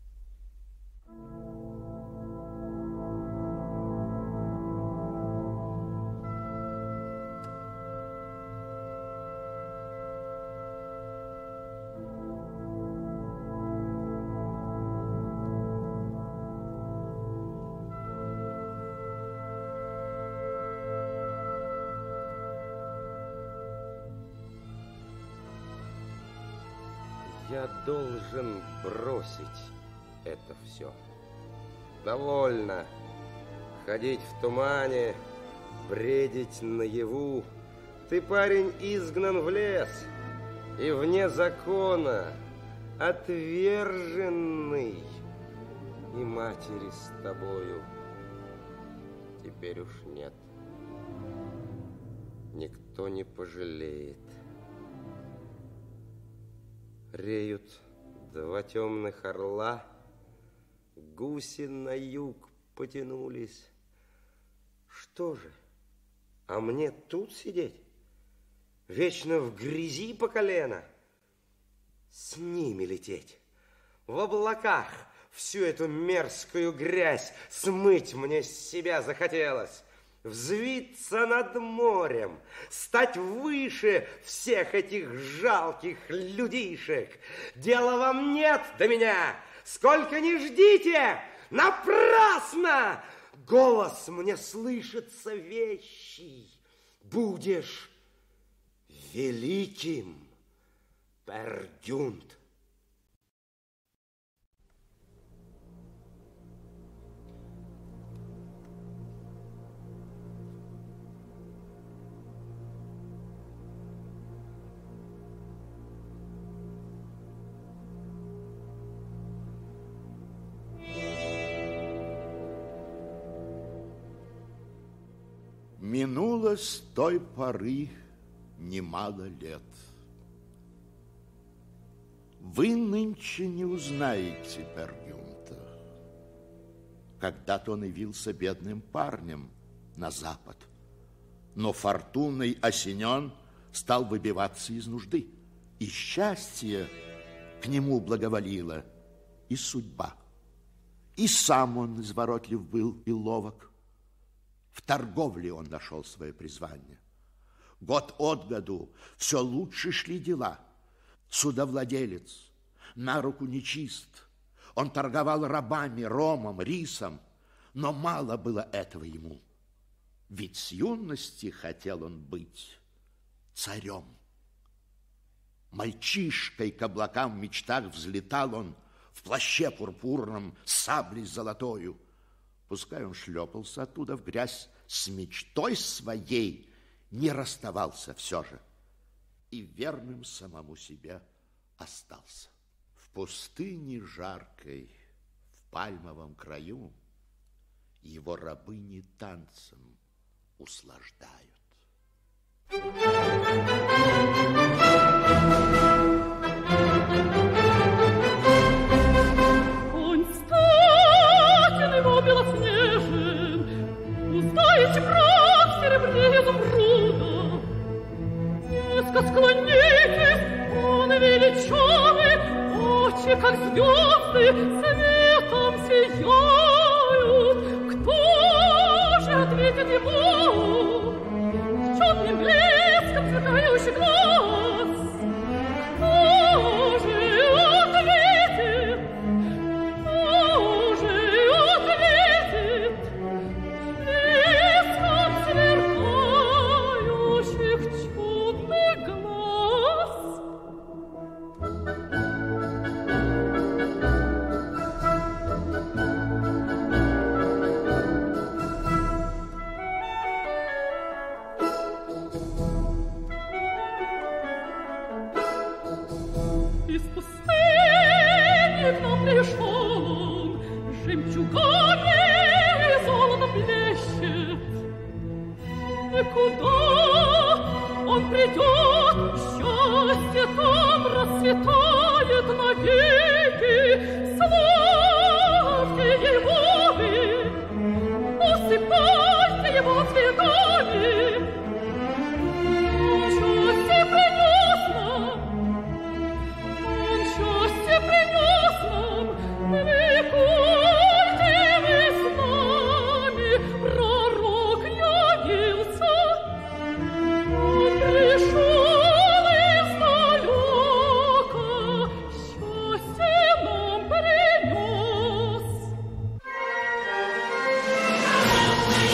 Speaker 1: Я должен бросить это все. Довольно ходить в тумане, бредить наяву. Ты, парень, изгнан в лес и вне закона, отверженный, и матери с тобою теперь уж нет. Никто не пожалеет. Реют два темных орла, гуси на юг потянулись. Что же, а мне тут сидеть? Вечно в грязи по колено? С ними лететь, в облаках всю эту мерзкую грязь смыть мне с себя захотелось. Взвиться над морем, стать выше всех этих жалких людишек. Дела вам нет до меня, сколько ни ждите, напрасно! Голос мне слышится вещий. Будешь великим, Пер Гюнд.
Speaker 3: Минуло с той поры немало лет. Вы нынче не узнаете Пер Гюнта. Когда-то он явился бедным парнем на запад, но фортуной осенен стал выбиваться из нужды. И счастье к нему благоволило, и судьба. И сам он изворотлив был и ловок. В торговле он нашел свое призвание. Год от году все лучше шли дела. Судовладелец, на руку нечист. Он торговал рабами, ромом, рисом, но мало было этого ему. Ведь с юности хотел он быть царем. Мальчишкой к облакам в мечтах взлетал он в плаще пурпурном с саблей золотою. Пускай он шлепался оттуда в грязь, с мечтой своей не расставался все же и верным самому себе остался. В пустыне жаркой, в пальмовом краю его рабыни танцем услаждают.
Speaker 2: Склонитесь, он величавый, очи, как звезды, светом сияют. Кто же ответит ему? Черным блеском сверкающий глаз. Кто же ответит? Кто же ответит? Блеском сверкающих чудных глаз. Из пустыни к нам пришел он, жемчугами и золотом блещет. И куда он придет, счастье там расцветает навеки. Славьте его вы, усыпайте его цветами. Счастье принес нам, он счастье принес нам, ликуйте вы с нами, пророк явился. Он пришел издалека, счастье нам принес.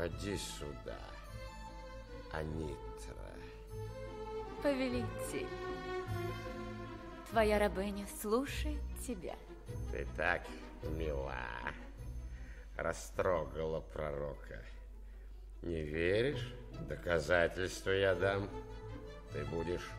Speaker 4: Поди сюда, Анитра.
Speaker 2: Повелитель, твоя рабыня слушает тебя.
Speaker 4: Ты так мила, растрогала пророка. Не веришь? Доказательства я дам. Ты будешь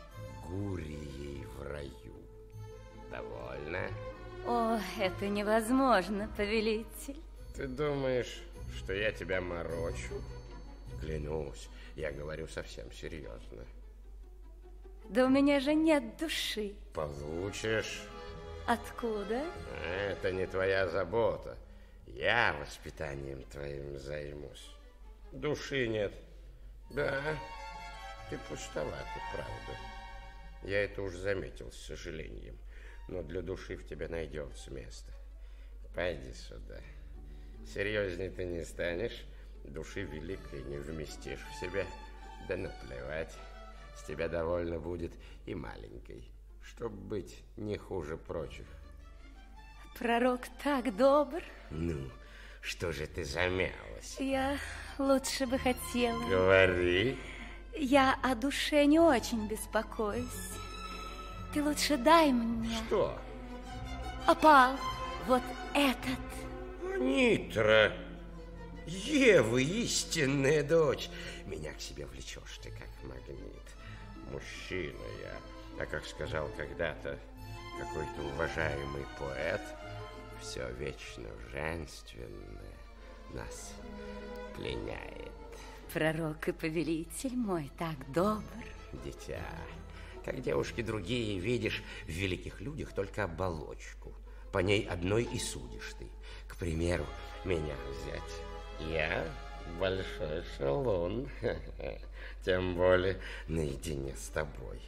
Speaker 4: гурией в раю. Довольно?
Speaker 2: О, это невозможно, повелитель.
Speaker 4: Ты думаешь, что я тебя морочу? Клянусь, я говорю совсем серьезно.
Speaker 2: Да у меня же нет души.
Speaker 4: Получишь.
Speaker 2: Откуда?
Speaker 4: Это не твоя забота. Я воспитанием твоим займусь. Души нет. Да, ты пустоват, правда. Я это уж заметил с сожалением. Но для души в тебе найдется место. Пойди сюда. Серьезней ты не станешь. Души великой не вместишь в себя. Да наплевать. С тебя довольно будет и маленькой, чтоб быть не хуже прочих.
Speaker 2: Пророк так добр.
Speaker 4: Ну, что же ты замялась?
Speaker 2: Я лучше бы хотела.
Speaker 4: Говори.
Speaker 2: Я о душе не очень беспокоюсь. Ты лучше дай мне.
Speaker 4: Что?
Speaker 2: Опал. Вот этот.
Speaker 4: Анитра, Евы, истинная дочь. Меня к себе влечешь ты, как магнит. Мужчина я. А как сказал когда-то какой-то уважаемый поэт, все вечно женственное нас пленяет.
Speaker 2: Пророк и повелитель мой так добр.
Speaker 4: Дитя, как девушки другие, видишь в великих людях только оболочку. По ней одной и судишь ты. К примеру, меня взять. Я большой шалун. Тем более наедине с тобой.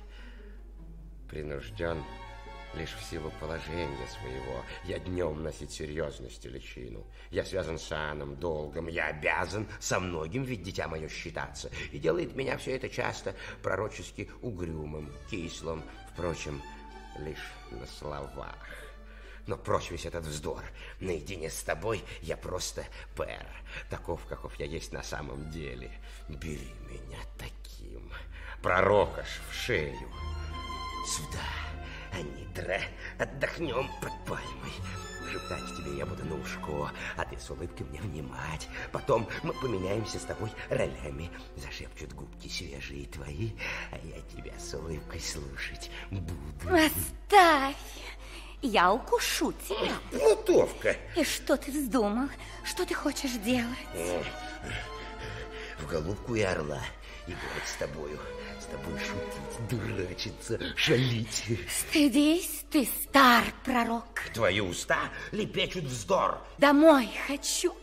Speaker 4: Принужден лишь в силу положения своего. Я днем носить серьезности личину. Я связан с саном, долгом. Я обязан со многим, ведь дитя мое, считаться. И делает меня все это часто пророчески угрюмым, кислым. Впрочем, лишь на словах. Но прочь весь этот вздор. Наедине с тобой я просто пэр. Таков, каков я есть на самом деле. Бери меня таким. Пророкаш в шею. Сюда, Анитра, отдохнем под пальмой. Шептать тебе я буду на ушко, а ты с улыбкой мне внимать. Потом мы поменяемся с тобой ролями. Зашепчут губки свежие твои, а я тебя с улыбкой слушать буду.
Speaker 2: Оставь! Я укушу тебя.
Speaker 4: Плутовка!
Speaker 2: И что ты вздумал? Что ты хочешь делать?
Speaker 4: В голубку и орла играть с тобою. С тобой шутить, дурачиться, шалить.
Speaker 2: Стыдись, ты стар пророк.
Speaker 4: Твои уста лепечут вздор.
Speaker 2: Домой хочу.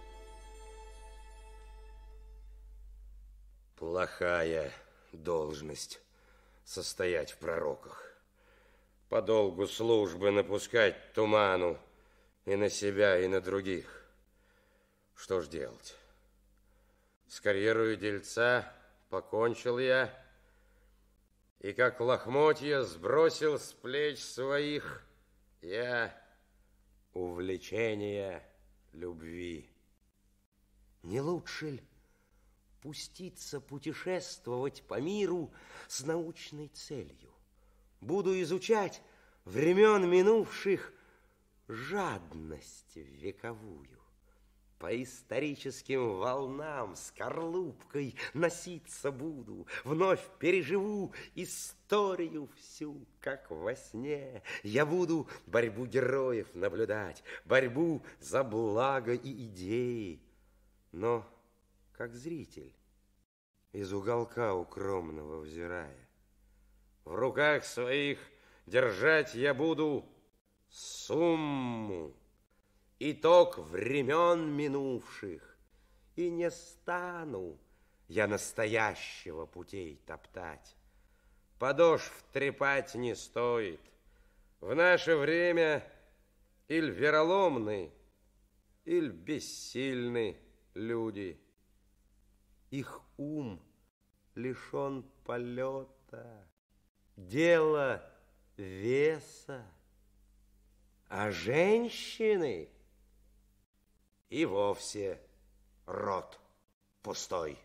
Speaker 4: Плохая должность состоять в пророках. По долгу службы напускать туману и на себя, и на других. Что ж делать? С карьерой дельца покончил я, и как лохмотья сбросил с плеч своих я увлечение любви. Не лучше ли пуститься путешествовать по миру с научной целью? Буду изучать времен минувших жадность вековую. По историческим волнам скорлупкой носиться буду. Вновь переживу историю всю, как во сне. Я буду борьбу героев наблюдать, борьбу за благо и идеи. Но как зритель, из уголка укромного взирая, в руках своих держать я буду сумму, итог времен минувших, и не стану я настоящего путей топтать. Подошв трепать не стоит. В наше время иль вероломны, иль бессильны люди. Их ум лишен полета, дело веса, а женщины и вовсе род
Speaker 1: пустой.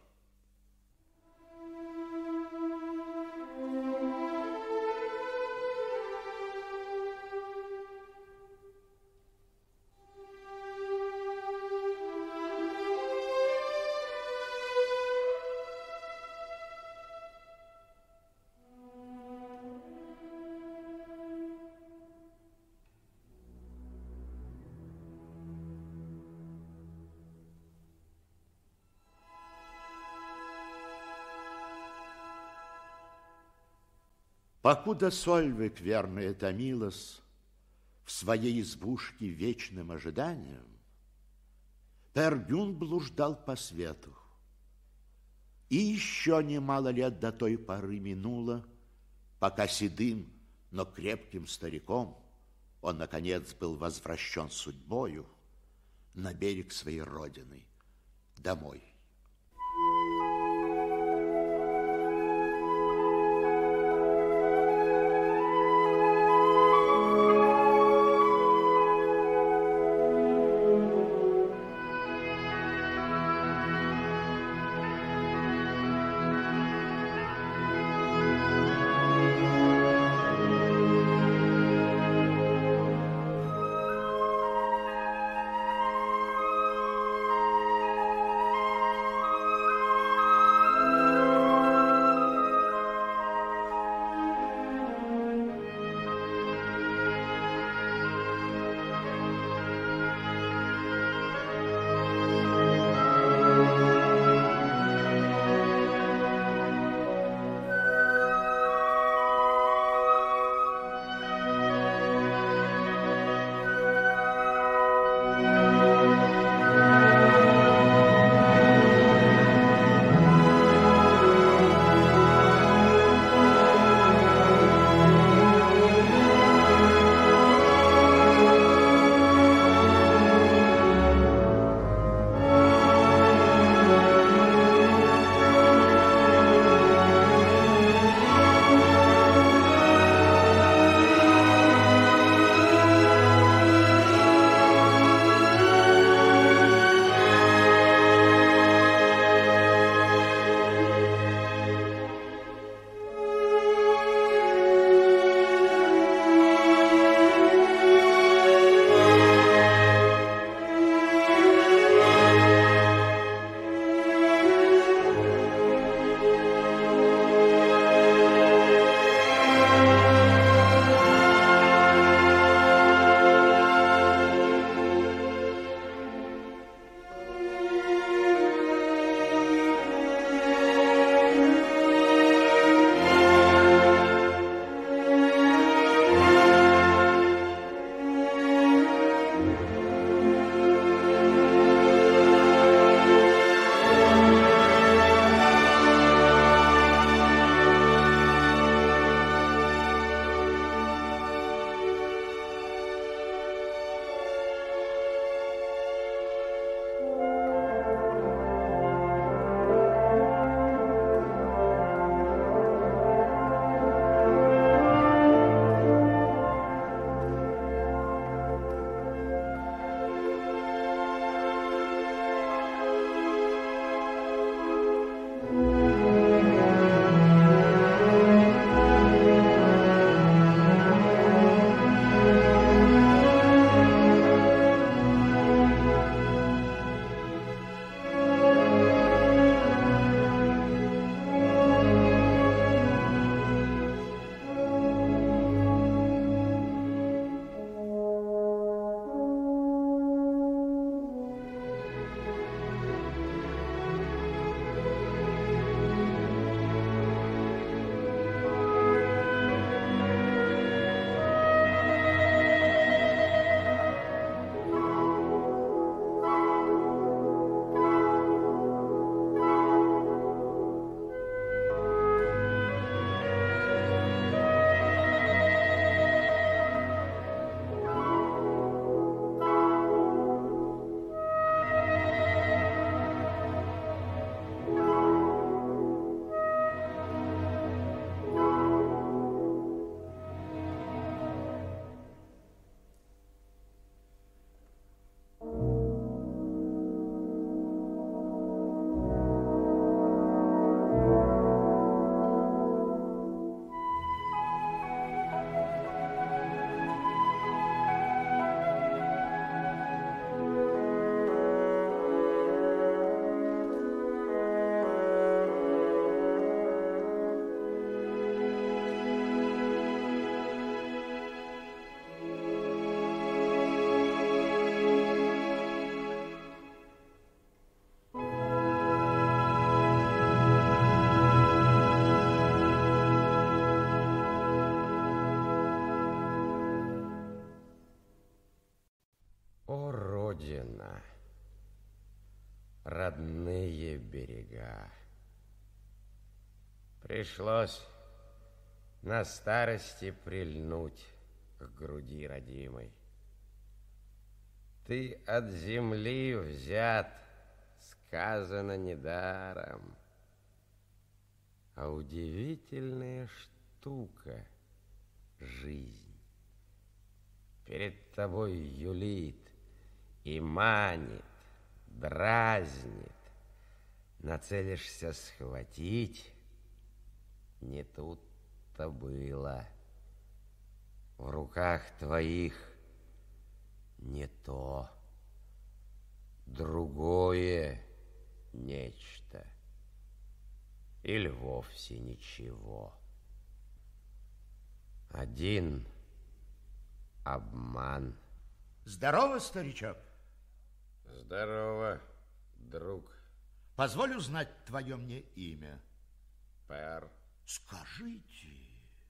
Speaker 3: Покуда Сольвик верная томилась в своей избушке вечным ожиданием, Пер Бюн блуждал по свету. И еще немало лет до той поры минуло, пока седым, но крепким стариком он, наконец, был возвращен судьбою на берег своей родины, домой.
Speaker 4: А, родные берега. Пришлось на старости прильнуть к груди родимой. Ты от земли взят, сказано недаром. А удивительная штука — жизнь. Перед тобой юлит и манит, дразнит. Нацелишься схватить — не тут-то было. В руках твоих не то, другое нечто. Или вовсе ничего. Один обман.
Speaker 3: Здорово, старичок.
Speaker 4: Здорово, друг.
Speaker 3: Позволь узнать твое мне имя.
Speaker 4: Пэр.
Speaker 3: Скажите,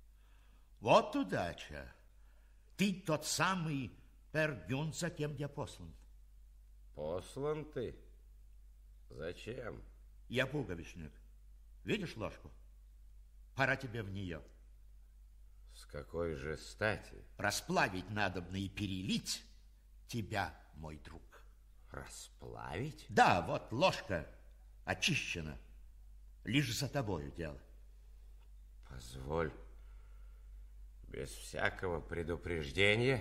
Speaker 3: вот удача. Ты тот самый Пэр Гюнт, за кем я послан.
Speaker 4: Послан ты? Зачем?
Speaker 3: Я пуговичник. Видишь ложку? Пора тебе в нее.
Speaker 4: С какой же стати?
Speaker 3: Расплавить надобно и перелить тебя, мой друг.
Speaker 4: Расплавить?
Speaker 3: Да, вот ложка очищена. Лишь за тобою дело.
Speaker 4: Позволь, без всякого предупреждения,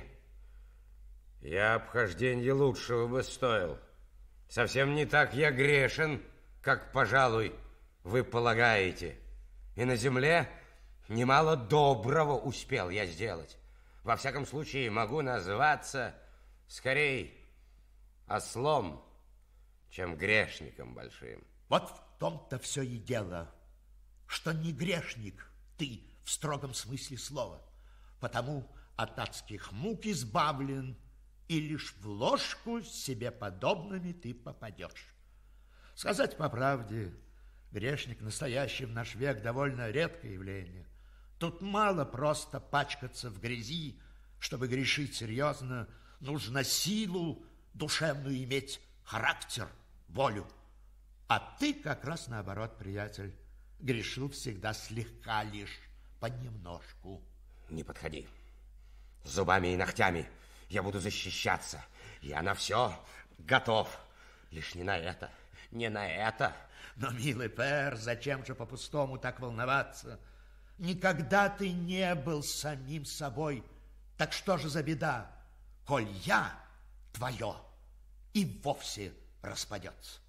Speaker 4: я обхожденье лучшего бы стоил. Совсем не так я грешен, как, пожалуй, вы полагаете. И на земле немало доброго успел я сделать. Во всяком случае, могу назваться скорее ослом, чем грешником большим.
Speaker 3: Вот в том-то все и дело, что не грешник ты в строгом смысле слова, потому от адских мук избавлен, и лишь в ложку себе подобными ты попадешь. Сказать по правде, грешник настоящий в наш век довольно редкое явление. Тут мало просто пачкаться в грязи, чтобы грешить серьезно. Нужно силу душевную иметь, характер, волю. А ты как раз наоборот, приятель, грешил всегда слегка лишь, понемножку.
Speaker 4: Не подходи. Зубами и ногтями я буду защищаться. Я на все готов. Лишь не на это, не на это.
Speaker 3: Но, милый Пэр, зачем же по-пустому так волноваться? Никогда ты не был самим собой. Так что же за беда, коль я твое и вовсе распадется?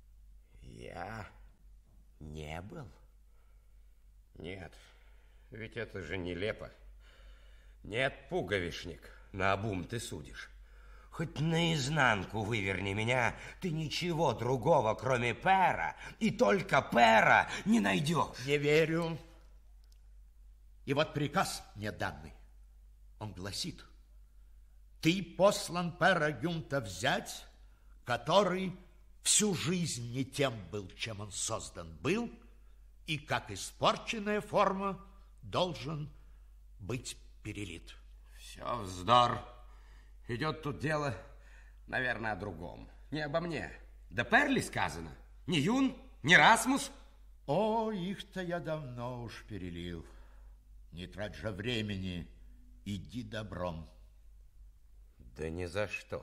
Speaker 4: Я не был? Нет, ведь это же нелепо. Нет, пуговишник, наобум ты судишь. Хоть наизнанку выверни меня, ты ничего другого, кроме Пэра, и только Пэра, не найдешь.
Speaker 3: Не верю. И вот приказ мне данный. Он гласит: ты послан Пэра Гюнта взять, который всю жизнь не тем был, чем он создан был, и как испорченная форма должен быть перелит.
Speaker 4: Все вздор. Идет тут дело, наверное, о другом. Не обо мне. Да Перли сказано. Не Юн, не Расмус.
Speaker 3: О, их-то я давно уж перелил. Не трать же времени, иди добром.
Speaker 4: Да ни за что.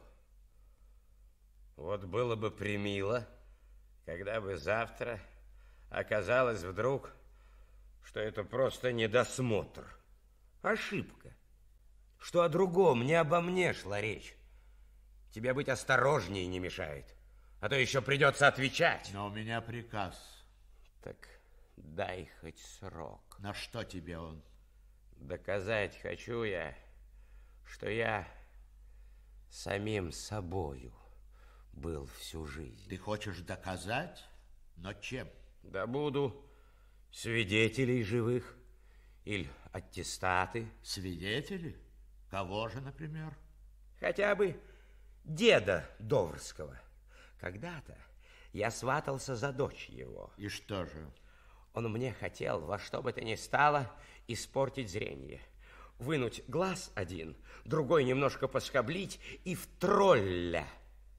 Speaker 4: Вот было бы премило, когда бы завтра оказалось вдруг, что это просто недосмотр, ошибка, что о другом, не обо мне шла речь. Тебе быть осторожнее не мешает, а то еще придется отвечать.
Speaker 3: Но у меня приказ.
Speaker 4: Так дай хоть срок.
Speaker 3: На что тебе он?
Speaker 4: Доказать хочу я, что я самим собою был всю жизнь.
Speaker 3: Ты хочешь доказать? Но чем?
Speaker 4: Да буду свидетелей живых или аттестаты.
Speaker 3: Свидетели? Кого же, например?
Speaker 4: Хотя бы деда Доврского. Когда-то я сватался за дочь его.
Speaker 3: И что же?
Speaker 4: Он мне хотел во что бы то ни стало испортить зрение. Вынуть глаз один, другой немножко поскоблить и в тролля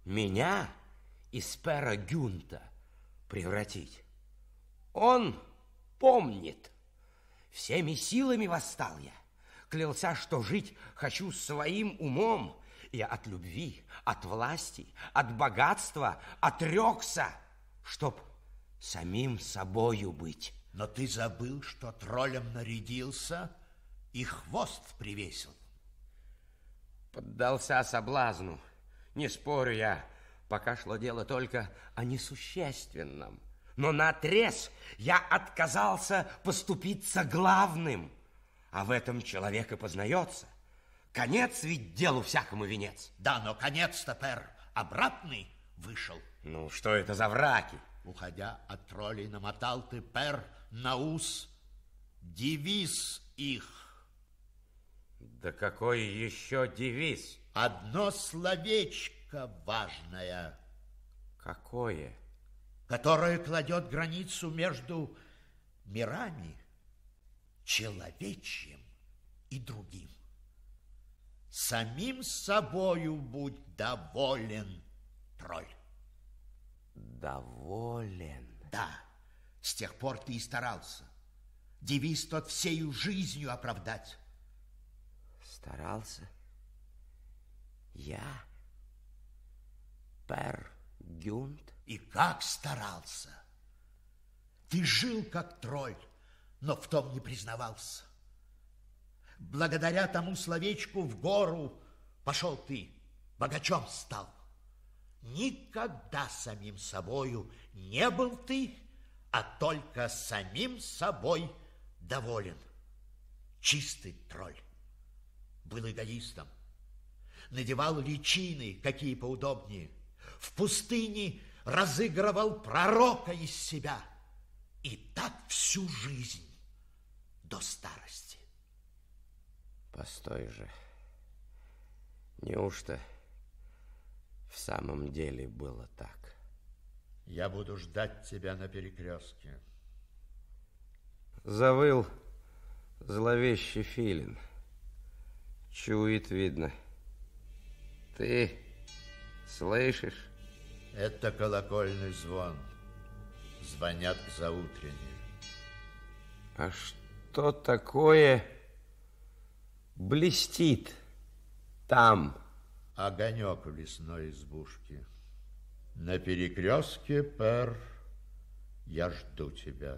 Speaker 4: меня из Пера Гюнта превратить. Он помнит. Всеми силами восстал я. Клялся, что жить хочу своим умом. Я от любви, от власти, от богатства отрекся, чтоб самим собою быть.
Speaker 3: Но ты забыл, что троллем нарядился и хвост привесил.
Speaker 4: Поддался соблазну. Не спорю я, пока шло дело только о несущественном. Но наотрез я отказался поступиться главным. А в этом человек и познается. Конец ведь делу всякому венец.
Speaker 3: Да, но конец-то, Пер, обратный вышел.
Speaker 4: Ну, что это за враки?
Speaker 3: Уходя от троллей, намотал ты, Пер, на ус девиз их.
Speaker 4: Да какой еще девиз?
Speaker 3: Одно словечко важное.
Speaker 4: Какое?
Speaker 3: Которое кладет границу между мирами, человечьим и другим. Самим собою будь доволен, тролль.
Speaker 4: Доволен?
Speaker 3: Да, с тех пор ты и старался. Девиз тот всею жизнью оправдать.
Speaker 4: Старался? Я? Пер Гюнт?
Speaker 3: И как старался. Ты жил как тролль, но в том не признавался. Благодаря тому словечку в гору пошел ты, богачом стал. Никогда самим собою не был ты, а только самим собой доволен. Чистый тролль. Был эгоистом. Надевал личины, какие поудобнее. В пустыне разыгрывал пророка из себя. И так всю жизнь до старости.
Speaker 4: Постой же. Неужто в самом деле было так?
Speaker 3: Я буду ждать тебя на перекрестке.
Speaker 4: Завыл зловещий филин. Чует, видно. Ты слышишь?
Speaker 3: Это колокольный звон. Звонят к заутренне.
Speaker 4: А что такое блестит там?
Speaker 3: Огонек в лесной избушке. На перекрестке, Пер, я жду тебя.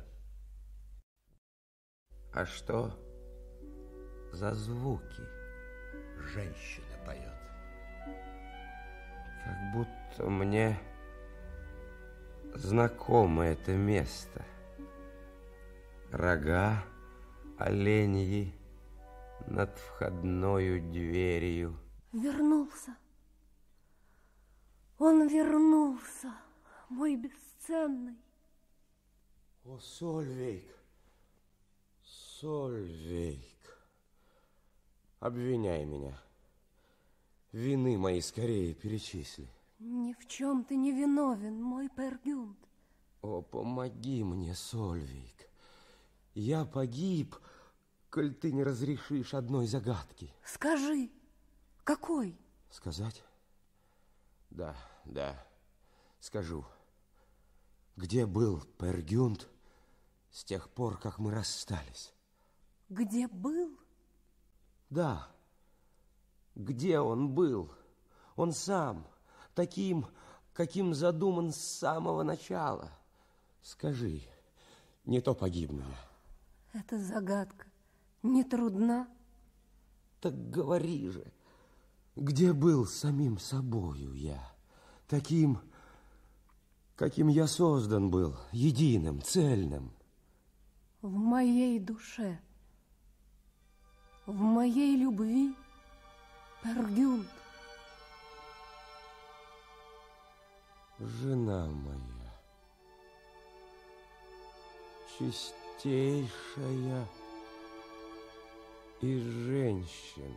Speaker 4: А что за звуки?
Speaker 3: Женщина поет.
Speaker 4: Как будто мне знакомо это место. Рога оленьи над входною дверью.
Speaker 5: Вернулся. Он вернулся, мой бесценный.
Speaker 4: О, Сольвейк, Сольвейк, обвиняй меня. Вины мои скорее перечисли.
Speaker 5: Ни в чем ты не виновен, мой Пер Гюнт.
Speaker 4: О, помоги мне, Сольвейк. Я погиб, коль ты не разрешишь одной загадки.
Speaker 5: Скажи, какой?
Speaker 4: Сказать? Да, да, скажу. Где был Пер Гюнт с тех пор, как мы расстались?
Speaker 5: Где был?
Speaker 4: Да, где он был? Он сам, таким, каким задуман с самого начала. Скажи, не то погибну я.
Speaker 5: Эта загадка не трудна?
Speaker 4: Так говори же, где был самим собою я, таким, каким я создан был, единым, цельным?
Speaker 5: В моей душе, в моей любви, Пер Гюнт.
Speaker 4: Жена моя, чистейшая из женщин,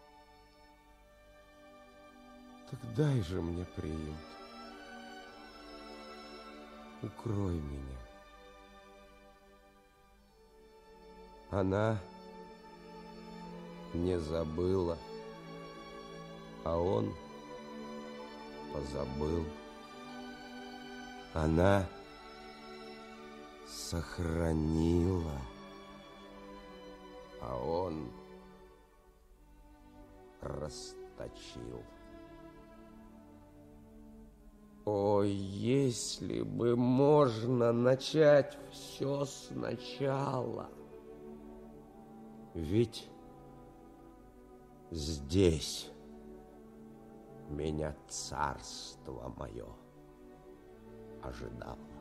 Speaker 4: так дай же мне приют, укрой меня. Она не забыла, а он
Speaker 1: позабыл. Она сохранила, а он расточил. О, если бы можно начать все сначала! Ведь здесь меня царство мое ожидало.